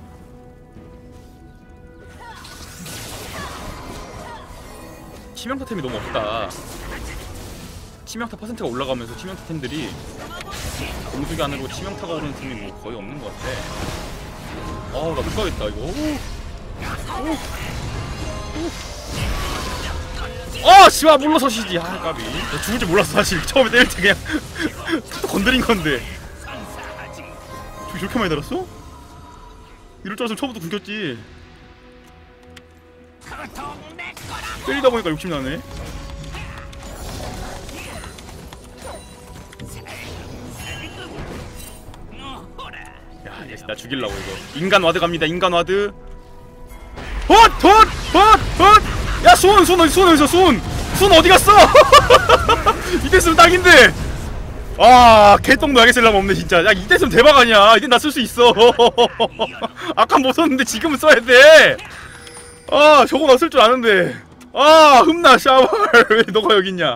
치명타 템이 너무 없다. 치명타 퍼센트가 올라가면서 치명타 템들이 공속이 안으로 치명타가 오르는 템이 뭐 거의 없는 것 같아. 아우 나 못 가겠다 이거. 오. 오. 아 씨발 물러서시지. 아 까비. 나 죽을 줄 몰랐어 사실. 처음에 때릴 때 그냥 또 건드린 건데. 저기 저렇게 많이 달았어? 이럴 줄 알았으면 처음부터 굶겼지. 때리다 보니까 욕심나네. 나 죽일라고 이거. 인간 와드 갑니다. 인간 와드. 헛! 헛! 헛! 헛! 야 손! 손 어디 손 어디서 손! 손 어디 갔어? 이랬으면 딱인데. 아 개똥도 하게 쓸라면 없네 진짜. 야 이때쯤 대박 아니야. 이때 나 쓸 수 있어. 아까 못 썼는데 지금은 써야 돼. 아 저거 나 쓸 줄 아는데. 아 흠나 샤워. 왜 너가 여기 있냐.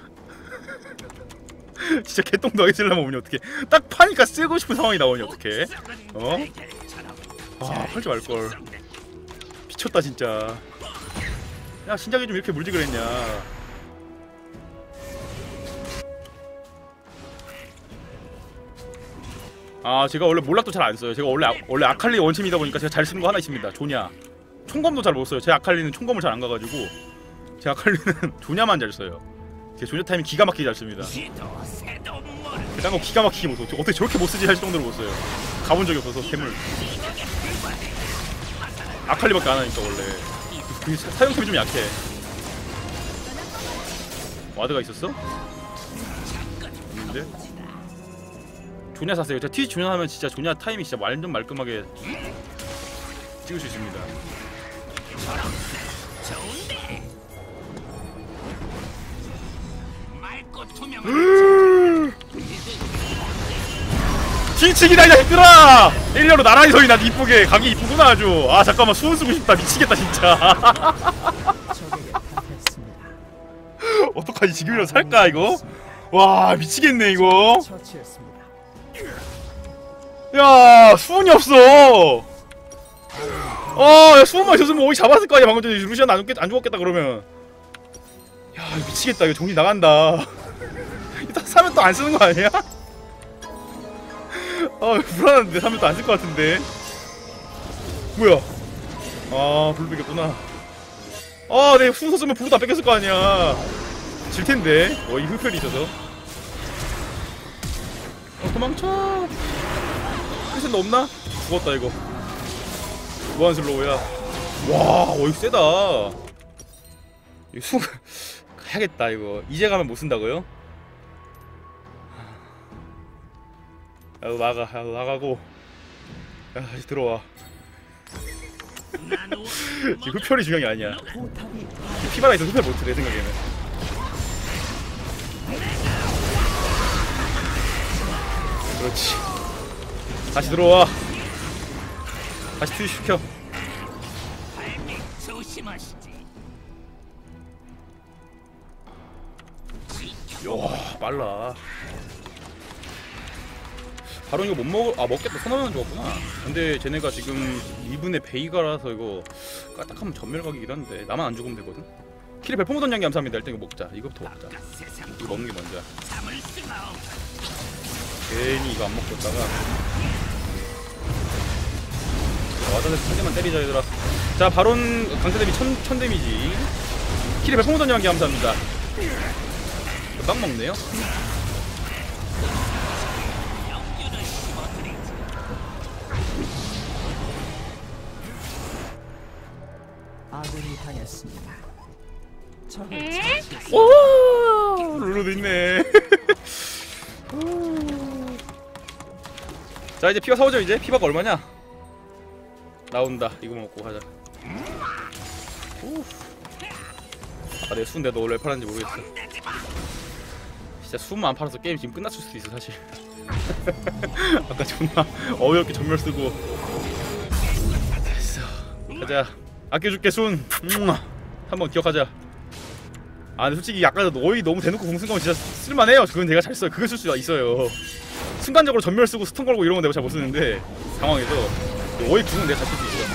진짜 개똥도 하게 쓸라면 오면 어떡해. 딱 파니까 쓰고 싶은 상황이 나오니 어떡해. 어? 아 하지 말걸. 미쳤다 진짜. 야 신작이 좀 이렇게 물지 그랬냐. 아 제가 원래 몰락도 잘 안 써요. 제가 원래 아, 원래 아칼리 원팀이다 보니까 제가 잘 쓰는 거 하나 있습니다. 조냐. 총검도 잘 못 써요. 제 아칼리는 총검을 잘 안 가가지고 제 아칼리는 조냐만 잘 써요. 제 조냐 타이밍 기가 막히게 잘 씁니다. 딴 거 기가 막히게 못 써. 어떻게 저렇게 못 쓰지 할 정도로 못 써요. 가본 적이 없어서 괴물. 아칼리밖에 안 하니까 원래. 그 사용템이 좀 약해. 와드가 있었어? 없는데? 조냐 샀어요. 제가 트위치 조냐 하면 진짜 조냐 타이밍 진짜 완전 말끔하게 찍을 수 있습니다. 뒤치기다 이 자식들아! 일렬로 나란히 서있나 이쁘게. 각이 이쁘구나 아주. 아 잠깐만 수은 쓰고 싶다. 미치겠다 진짜. 어떡하지 지금이라도 살까 이거? 와 미치겠네 이거. 야 수은이 없어. 어 수은만 있었으면 오이 잡았을 거 아니야. 방금 전에 루시안 안, 죽겠, 안 죽었겠다 그러면. 야 미치겠다 이거. 정신 나간다. 이따 사면 또 안 쓰는 거 아니야? 아 불안한데. 사면 또 안 쓸 것 같은데. 뭐야. 아 불 뺏겼구나. 아 내 순서 쓰면 불도 다 뺏겼을 거 아니야. 질텐데. 어 이 흡혈이 있어서. 어 도망쳐. 뜻은 너 없나? 죽었다 이거. 무한 슬로우야. 와 어이 세다. 이거 수 해야겠다 이거. 이제 가면 못 쓴다고요? 야 너 나가. 야 너 나가고. 야 다시 들어와. 지금 흡혈이 중요한 게 아니야. 피바라 있어 흡혈 못해 내 생각에는. 그렇지. 다시 들어와. 다시 투입시켜. 야 빨라. 바로 이거 못 먹을.. 아 먹겠다. 선언은 죽었구나. 근데 쟤네가 지금 이 분의 베이가라서 이거 까딱하면 전멸각이긴 한데 나만 안 죽으면 되거든. 킬이 별풍선 장기 감사합니다. 일단 이거 먹자. 이거부터 먹자. 이거 먹는 게 먼저야. 괜히 이거 안 먹고 있다가 와자에서 한 대만 때리자 얘들아. 자 바론 강타 대비 천, 천 데미지. 킬이 별풍선 장기 감사합니다. 빵 먹네요. 아군이 당했습니다. 오 룰루도 있네. 자 이제 피바 사오죠. 이제 피바가 얼마냐? 나온다. 이거 먹고 가자. 아 내 수인데 너 원래 왜 팔았는지 모르겠어. 진짜 수만 안 팔아서 게임 지금 끝났을 수도 있어 사실. 아까 존나 어이없게 전멸 쓰고. 됐어. 가자. 아껴줄게 순. 음. 한번 기억하자. 아 근데 솔직히 아까 어이 너무 대놓고 공 쓴 거면 진짜 쓸만해요. 그건 제가 잘 써요. 그걸 쓸 수 있어요. 순간적으로 전멸 쓰고 스턴 걸고 이런 건 내가 잘 못 쓰는데 상황에서 어이 궁은 내가 잘 쓸 수 있어.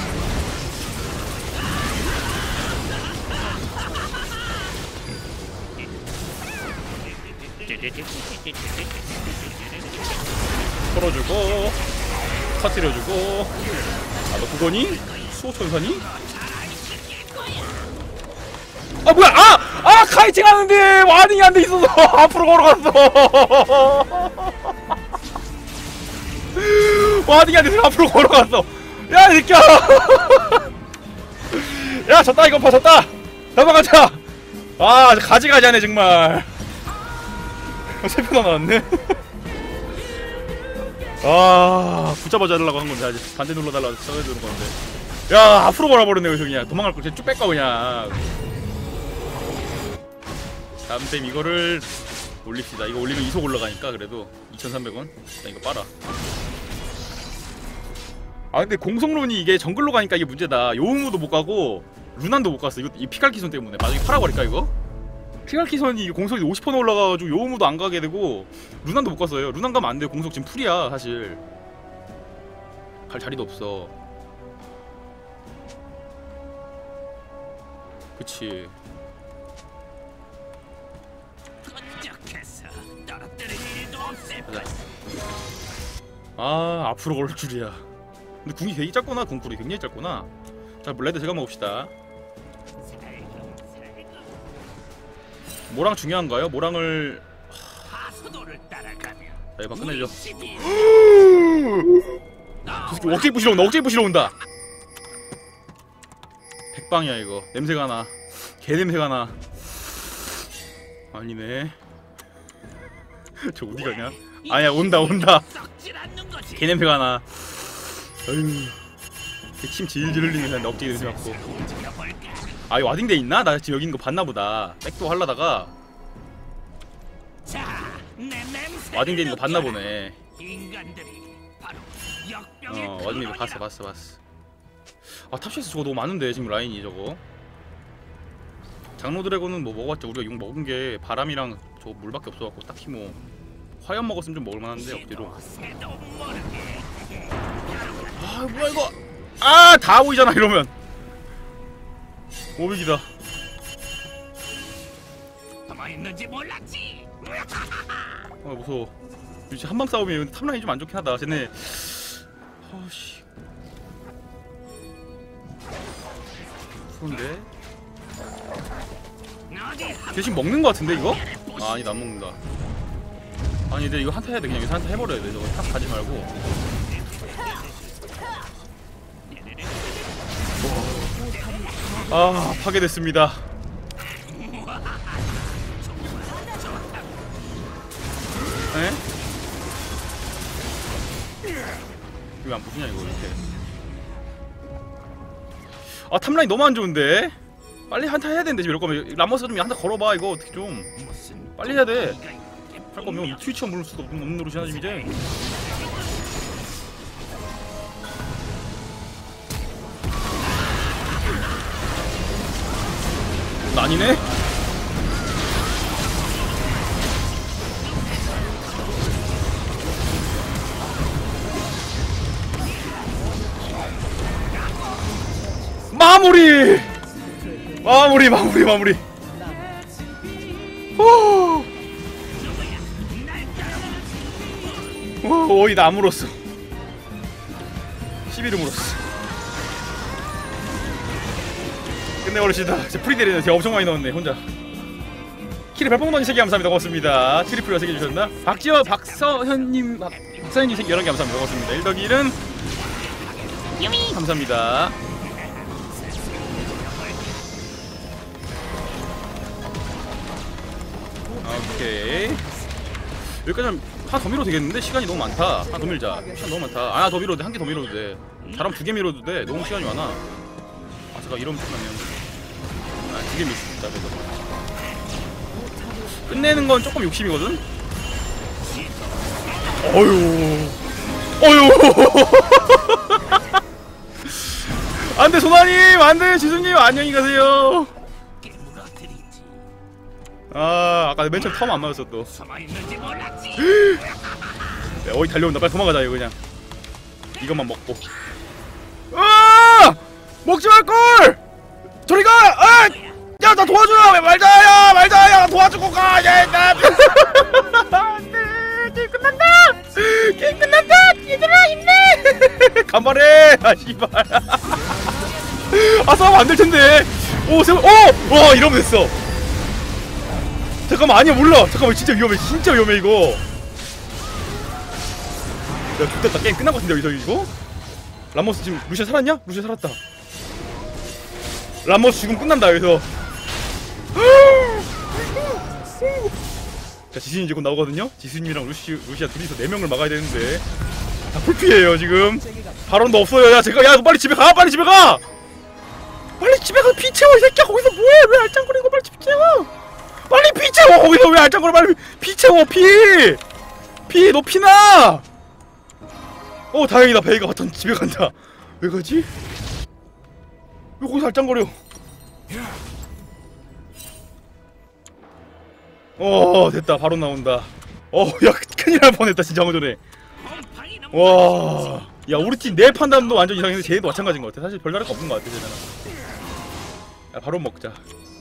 털어주고 터뜨려주고. 아 너 그거니? 수호천사니? 아 뭐야! 아! 아! 카이팅 하는데 와딩이 안 돼 있어서 앞으로 걸어갔어. 와딩이 안 돼서 앞으로 걸어갔어. 야 이 새끼야. 야 졌다 이거 봐. 졌다. 잡아가자. 아 가지가지 하네 정말. 세 편 나왔네. 아 붙잡아줘 달라고 한 건데 아직 반대 눌러달라고 써야 되는 건데. 야 앞으로 걸어버렸네 여기서. 그냥 도망갈 거 그냥 쭉 뺄까 그냥. 다음 템 이거를 올립시다. 이거 올리면 이속 올라가니까. 그래도 이천삼백 원. 일단 이거 빨아. 아 근데 공성론이 이게 정글로 가니까 이게 문제다. 요우무도 못 가고 루난도 못 갔어. 이거 이 피갈키선 때문에. 나중에 팔아버릴까 이거? 피갈키선이 공속이 오십 퍼센트 올라가가지고 요우무도 안 가게 되고 루난도 못 갔어요. 루난 가면 안 돼. 공속 지금 풀이야 사실. 갈 자리도 없어. 그치. 가자. 아 앞으로 걸 줄이야. 근데 궁이 되게 짧구나. 궁쿨이 굉장히 짧구나. 자 레드 제가 먹읍시다. 모랑 중요한가요? 모랑을 자 이거 끝내죠. 억제기 부시러 온다. 억제기 부시러 온다. 백방이야 이거. 냄새가 나. 개 냄새가 나. 아니네. 저 어디 가냐? 아니야 온다 온다. 개 냄새가 나. 어휴. 침 질질 흘리면서 억제기 냄새 맡고. 아 이거 와딩돼 있나? 나 지금 여기 있는 거 봤나보다. 백도 하려다가 와딩돼 있는 거 봤나보네. 어 와딩돼 있는 거 봤어 봤어 봤어. 아 탑시에서 저거 너무 많은데 지금 라인이 저거. 장로 드래곤은 뭐 먹어봤자 우리가 용 먹은 게 바람이랑 저 물밖에 없어갖고 딱히 뭐 화염 먹었으면 좀 먹을만한데 억지로. 아 뭐야 이거. 아 다 보이잖아 이러면. 오백이다. 가만히 있는지 몰랐지. 아 무서워. 이제 한방 싸움이에요. 탑라인이 좀 안 좋긴 하다. 쟤네. 아씨. 무서운데. 대신 먹는 거 같은데 이거? 아 아니다 안 먹는다. 아니 근데 이거 한타 해야 돼. 그냥 여기서 한타 해버려야 돼. 저거 탑 가지 말고. 아 파괴됐습니다. 에? 왜 안 부수냐 이거 이렇게. 아 탑라인 너무 안 좋은데? 빨리 한타 해야 되는데 지금 이럴 거면 라모스 좀 한타 걸어봐. 이거 어떻게 좀 빨리 해야 돼. 할 거면 트위치만 물을 수도 없는 노릇이 하나 지금 이제. 아니네? 마무리! 마무리 마무리 마무리. 후. 오, 오이 나 안 물었어. 십일을 물었어. 끝내버립시다. 제 프리데리는 제가 엄청 많이 넣었네 혼자. 키리 별풍선 세 개 감사합니다. 고맙습니다. 트리플이가 세 개 주셨나? 박지호 박서현님 박서현님 세 개 여러 개 감사합니다. 고맙습니다. 일 더기 일은 유미 감사합니다. 오케이 여기까지 하나 더 밀어도 되겠는데? 시간이 너무 많다. 하나 더 밀자. 시간 너무 많다. 하나 더 밀어도 돼. 한 개 더 밀어도 돼. 잘하면 두 개 밀어도 돼. 너무 시간이 많아. 아 잠깐 이러면 잠깐만요. 아 두 개 밀 수 있다. 그래도 끝내는 건 조금 욕심이거든? 어휴 어휴 안돼 소나님 안돼 지수님 안녕히 가세요. 아 아까 맨 처음 텀 안 맞았어 또. 야, 어이 달려온다. 빨리 도망가자 이거 그냥. 이것만 먹고. 아 먹지 말걸. 저리 가. 아! 야 나 도와줘요. 말자야 말자야 나 도와주고 가. 야 나. 안돼 게임 끝난다. 게임 끝난다. 얘들아 힘내. 간발해. 아 씨발. 아 싸우면 안 될 텐데. 오 세번. 오! 와 이러면 됐어. 잠깐만 아니야 몰라. 잠깐만 진짜 위험해. 진짜 위험해 이거. 야 좋됐다. 게임 끝난 것 같은데 여기서 이거? 라모스 지금 루시아 살았냐? 루시아 살았다. 라모스 지금 끝난다 여기서. 자 지수님 이제 곧 나오거든요? 지수님이랑 루시, 루시아 둘이서 네 명을 막아야 되는데 다 풀피해요 지금. 바론도 없어요. 야 제가 야 너 빨리 집에 가. 빨리 집에 가. 빨리 집에 가서 피 채워 이 새끼야. 거기서 뭐해? 왜 알짱거리고 빨리 피 채워. 빨리 피 채워. 거기서 왜 알짱거려. 빨리 피 채워. 피. 피 너 피나. 어 다행이다. 베이가 바텀 집에 간다. 왜 가지? 왜 거기서 알짱거려. 어 됐다. 바로 나온다. 어 야 큰일 날 뻔했다 진짜 방금 전에. 와, 야 우리 팀 내 판단도 완전 이상했는데 쟤도 마찬가지인 것 같아. 사실 별다를 거 없는 것 같아 쟤는. 야 바로 먹자.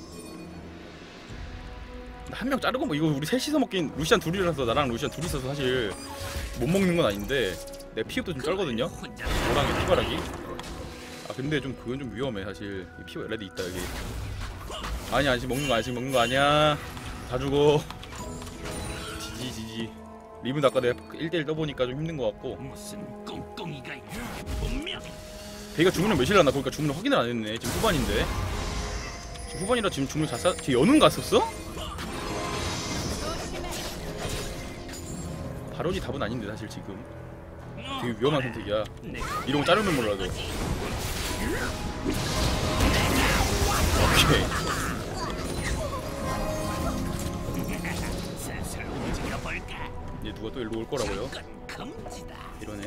한 명 자르고 뭐 이거 우리 셋이서 먹긴 루시안 둘이라서 나랑 루시안 둘이 있어서 사실 못 먹는 건 아닌데 내 피흡도 좀 쩔거든요. 노랑의 피바라기. 아 근데 좀 그건 좀 위험해 사실. 이 피 레드 있다 여기. 아니야 아직 먹는 거 아직 먹는 거 아니야. 다 죽어. 지지 지지. 리븐 아까 내가 일 대 일 떠보니까 좀 힘든 것 같고. 무슨 꽁꽁이가 분명. 걔가 주문을 몇일 하나 보니까 주문을 확인을 안 했네. 지금 후반인데. 지금 후반이라 지금 주문 다 쌌. 걔 연운 갔었어? 바론이 답은 아닌데 사실 지금. 되게 위험한 선택이야. 이런 거 자르면 몰라도. 오케이. 얘 누가 또 일로 올 거라고요? 이러네.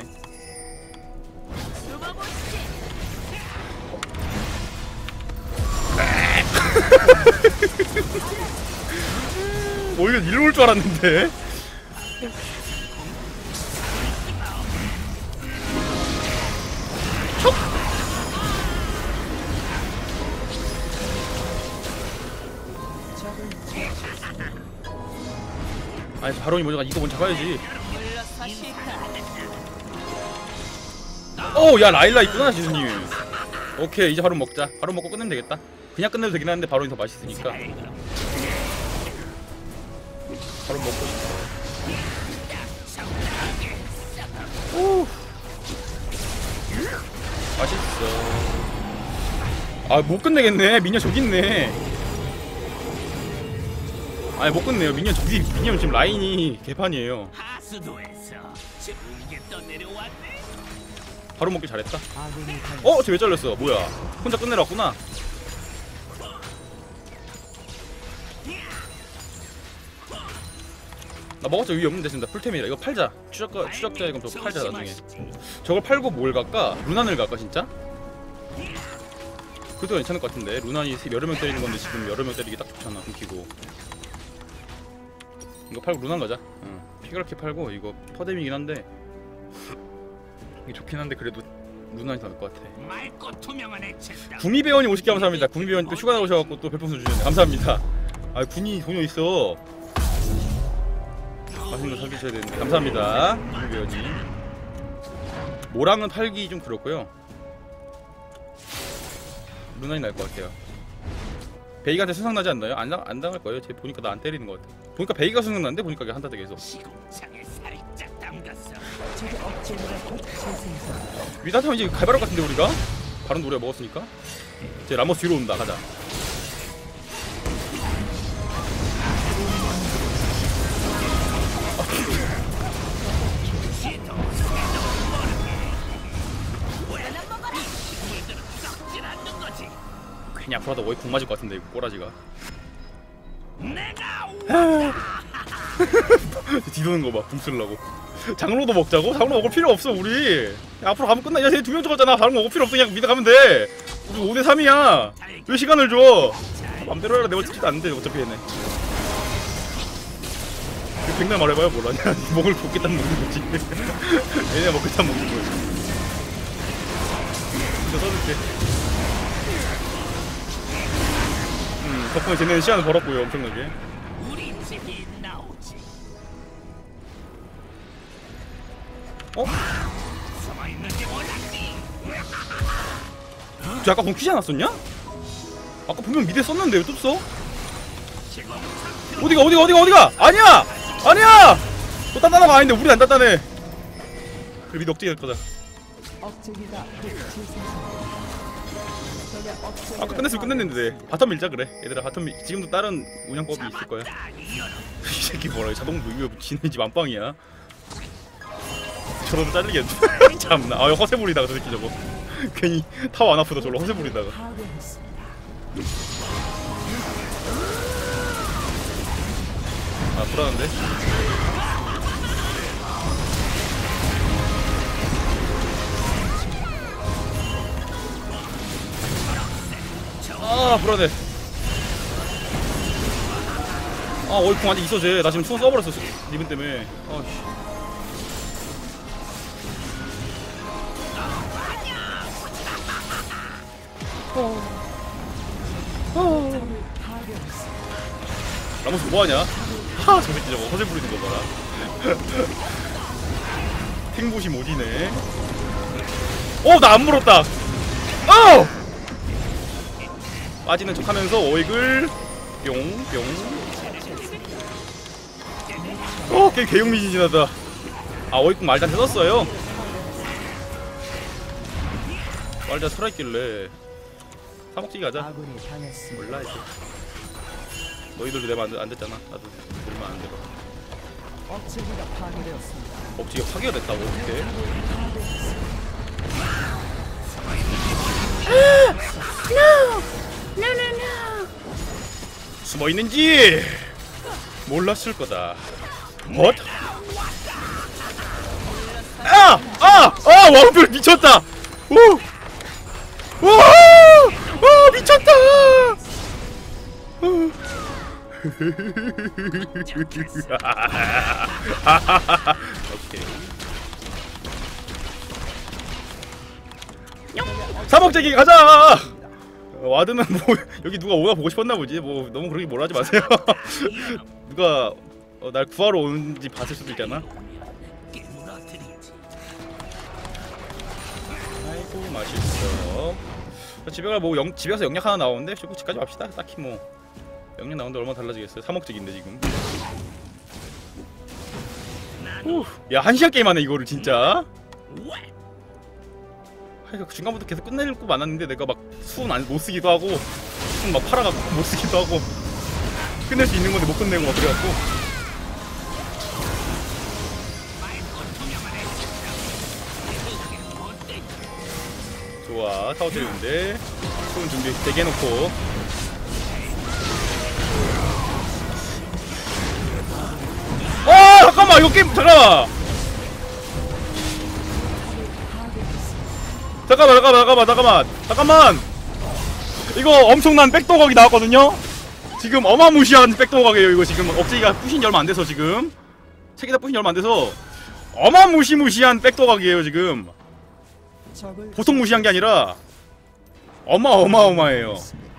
오히려 일로 올 줄 알았는데. 아니 바론이 먼저 가. 이거 먼저 잡아야지. 오, 야 라일라 있구나 지수님. 오케이 이제 바론 먹자. 바론 먹고 끝내면 되겠다. 그냥 끝내도 되긴 하는데 바론이 더 맛있으니까. 바론 먹고 싶어. 오, 맛있어. 아 못 끝내겠네. 미녀 저기 있네. 아니 못 끝내요. 미니언 저기 미니언 지금 라인이 개판이에요. 바로 먹기 잘했다. 어? 쟤 왜 잘렸어? 뭐야? 혼자 끝내러 왔구나. 나 먹었자 의미 없는데 진짜 풀템이라 이거 팔자. 추적자 추적자 이건 저거 팔자 나중에. 저걸 팔고 뭘 갈까? 루난을 갈까 진짜? 그것도 괜찮을 것 같은데. 루난이 여러 명 때리는 건데 지금 여러 명 때리기 딱 좋잖아. 끊기고. 이거 팔고 루난 가자. 응. 피그렇게 팔고 이거 퍼뎀이긴 한데 이게 좋긴 한데 그래도 루난이 더 나을 것 같아. 구미배원이 오십 개 감사합니다. 구미배원이 또 휴가 나오셔갖고 또 별풍선 주셨네. 감사합니다. 아 군이 돈이 있어. 맛있는 거 사주셔야 되는데 감사합니다. 구미배원이. 모랑은 팔기 좀 그렇고요. 루난이 나을 것 같아요. 베이가한테 수상나지 않나요? 안, 안 당할 거예요. 쟤 보니까 나 안 때리는 것 같아. 보니까 베이가 수상났는데 보니까 한타 되게 계속. 위다타면 이제 갈바락 같은데 우리가? 바로 우리가 먹었으니까. 이제 라모스 뒤로 온다. 가자. 괜히 앞으로 하다 워이 공 맞을 것 같은데 이거 꼬라지가. 뒤도는 거 봐. 공 쓰려고. 장로도 먹자고? 장로 먹을 필요 없어 우리. 야, 앞으로 가면 끝나. 야 쟤 두 명 죽었잖아. 장로 먹을 필요 없어. 그냥 미드 가면 돼. 우리 오 대 삼이야 왜 시간을 줘. 맘대로 해라. 내가 찍지도 않는데 어차피 얘네. 백날 말해봐요 뭐라냐. 먹을 먹겠다는 먹는 거지. 얘네가 먹겠다는 먹는 거지. 진짜 써줄게. 음 덕분에 쟤네는 시간을 벌었고요 엄청나게. 어? 쟤 아까 공 퀴즈 않았었냐? 아까 분명 미드에 썼는데 왜 또 써? 어디가 어디가 어디가 어디가? 아니야! 아니야! 너 단단한 거 아닌데 우리 안 단단해. 그래 미드 억제기 할 거다. 아까 끝냈으면 끝냈는데 바텀 밀자 그래. 얘들아 바텀 밀... 지금도 다른 운영법이 있을 거야. 이 새끼 뭐라 자동 이거 지네 집 안방이야. 저러도 잘리겠네. 참나. 아 허세 부리다가 저 새끼 저거. 괜히 타워 안 아프다 저로 허세 부리다가. 아 불안한데? 아 불안해. 아 어이쿵 아직 있어 쟤. 나 지금 충 써버렸어 리븐 때문에. 아, 어. 어. 라모스 뭐하냐? 하! 저 새끼 저거 허세 부리는 거 봐라. 탱보시 모지네. 어! 나 안 물었다! 어! 빠지는 척 하면서 어익을 뿅 뿅. 어! 꽤 개용미진진하다. 아 어익국 말단테 썼어요? 말단 살아있길래 사먹지기 가자. 몰라 이제. 너희들도 내면 안, 안 됐잖아. 나도 우리만 안 돼봐. 억제기가 파괴되었습니다. 억제기가 파괴가 됐다고? 어떻게? No! No no no! 숨어 있는지 몰랐을 거다. What? 아! 아! 아! 왕별 미쳤다! 오! 오! 오! 미쳤다! 오케이. 사먹재기 가자! 와드는 뭐 여기 누가 오가 보고 싶었나 보지. 뭐 너무 그렇게 뭐라 하지 마세요. 누가 어, 날 구하러 오는지 봤을 수도 있잖아. 아이고 맛있어. 집에 가 뭐 영, 집에 가서 영약 하나 나오는데 쭉 집까지 갑시다. 딱히 뭐 영양 나오는데 얼마나 달라지겠어요. 사먹적인데 지금. 후, 야 한 시간 게임하네 이거를 진짜. 하여튼 중간부터 계속 끝낼 거 많았는데 내가 막 수은 안 못 쓰기도 하고 수은 막 팔아갖고 못 쓰기도 하고 끝낼 수 있는 건데 못 끝내고 막 그래갖고. 좋아 타워 때리는데 수은 준비 되게 해놓고. 어 잠깐만 이거 게임 잠깐만 잠깐만 잠깐만 잠깐만 잠깐만 잠깐만 이거 엄청난 백도각이 나왔거든요. 지금 어마무시한 백도각이에요. 이거 지금 억제기가 부신 지 얼마 안 돼서 지금 세 개 다 부신 지 얼마 안 돼서 어마무시무시한 백도각이에요. 지금 보통 무시한 게 아니라 어마어마어마해요.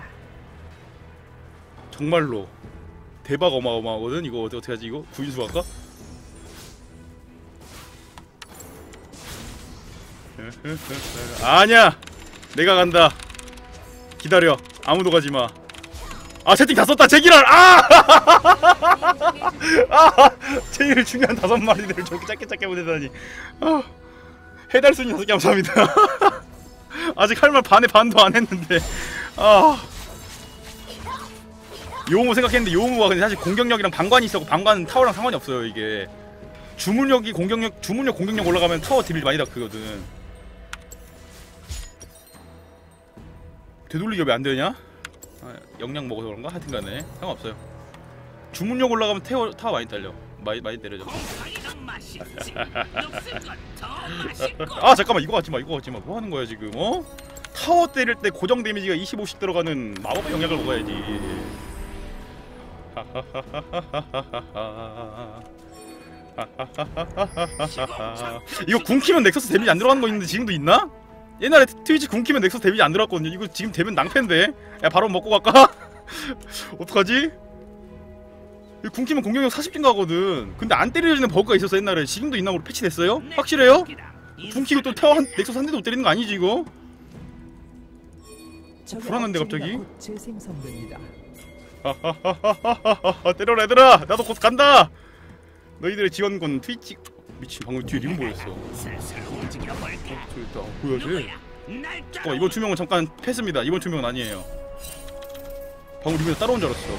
정말로 대박 어마어마하거든. 이거 어떻게 하지 이거? 구인수 할까? 아니야 내가 간다. 기다려 아무도 가지마. 아 채팅 다 썼다 제기랄. 아! 아! 제일 중요한 다섯 마리들을 저렇게 짧게 짧게 보내다니. 아! 해달순이 다섯 개 감사합니다. 아직 할 말 반에 반도 안 했는데. 아 요무 생각했는데 요무가 근데 사실 공격력이랑 방관이 있었고 방관은 타워랑 상관이 없어요. 이게 주문력이 공격력 주문력 공격력 올라가면 타워 딜이 많이 닿거든. 되돌리기 왜 안 되냐? 아, 영양 먹어서 그런가? 하여튼간에 상관없어요. 주문력 올라가면 타워 타워 많이 달려. 많이 많이 때려져. 아 잠깐만 이거 갖지마 이거 갖지마. 뭐 하는 거야 지금? 어? 타워 때릴 때 고정 데미지가 이십오씩 들어가는 마법의 영약을 먹어야지. 이거 궁 키면 넥서스 데미지 안 들어가는 거 있는데 지금도 있나? 옛날에 트위치 궁 키면 넥서스 데미지 안 들어갔거든요. 이거 지금 되면 낭패인데? 야 바로 먹고 갈까? 어떡하지? 궁 키면 공격력 사십 증가하거든. 근데 안 때려지는 버그가 있었어 옛날에. 지금도 있나? 패치됐어요? 확실해요? 궁 키고 또 타워 한 넥서스 한 대도 못 때리는 거 아니지 이거? 불안한데 갑자기? 때려라 얘들아! 나도 곧 간다! 너희들의 지원군 트위치. 미친 방금 뒤에 리본 보였어. 어, 저기 있다. 뭐야 쟤? 잠깐만 이번 투명은 잠깐 패스입니다. 이번 투명은 아니에요. 방금 리본에서 따라온 줄 알았어.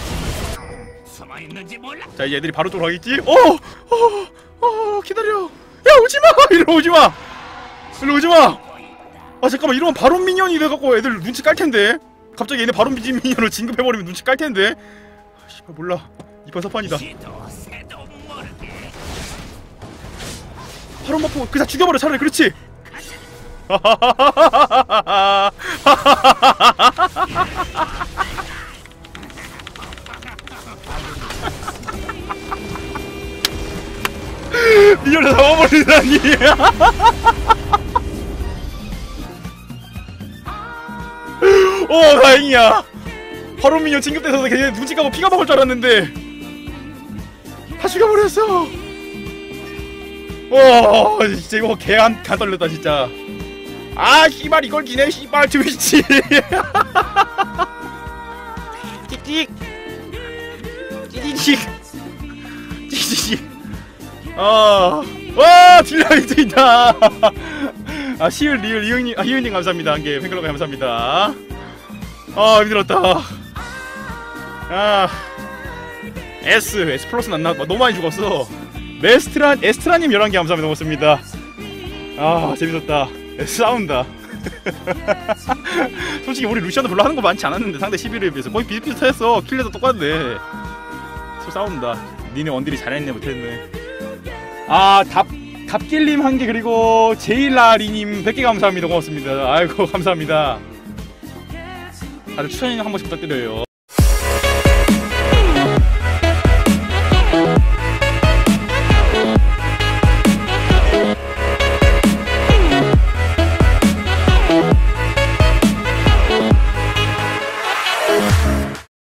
자 이제 애들이 바로 쪽으로 가겠지? 어! 어! 어! 기다려! 야 오지마! 이리로 오지마! 이리로 오지마! 아 잠깐만 이러면 바론 미니언이 돼갖고 애들 눈치 깔텐데. 갑자기 얘네 바론 미니언을 진급해버리면 눈치 깔텐데. 아 씨발 몰라. 이번 서판이다. 바론 버프 그냥 죽여버려 차라리. 그렇지. 미녀를 잡아버리다니. 오 다행이야. 바로 미녀 진급돼서 걔네 눈치 까고 피가 먹을 줄 알았는데 다 죽여버렸어. 와 진짜 이거 개한 간 떨렸다 진짜. 아 씨발 이걸 기네 씨발 트위치. 틱틱 틱틱 틱틱. 아, 와 딜라이트 있다. 아 시을 리을 이응님 아 희은님 감사합니다. 한개 팬클럽 감사합니다. 아 힘들었다. 아 S S 플러스는 안 나왔고 너무 많이 죽었어. 메스트라 에스트라님 열한 개 감사합니다. 고맙습니다. 아 재밌었다. S 싸운다. 솔직히 우리 루시안도 별로 하는 거 많지 않았는데 상대 십일에 비해서 거의 비슷비슷했어. 킬레도 똑같네. 소 싸운다. 니네 원딜이 잘했네 못했네. 아 답 답길님 한 개 그리고 제일라리님 백 개 감사합니다. 고맙습니다. 아이고 감사합니다. 다들 추천 한 번씩 부탁드려요.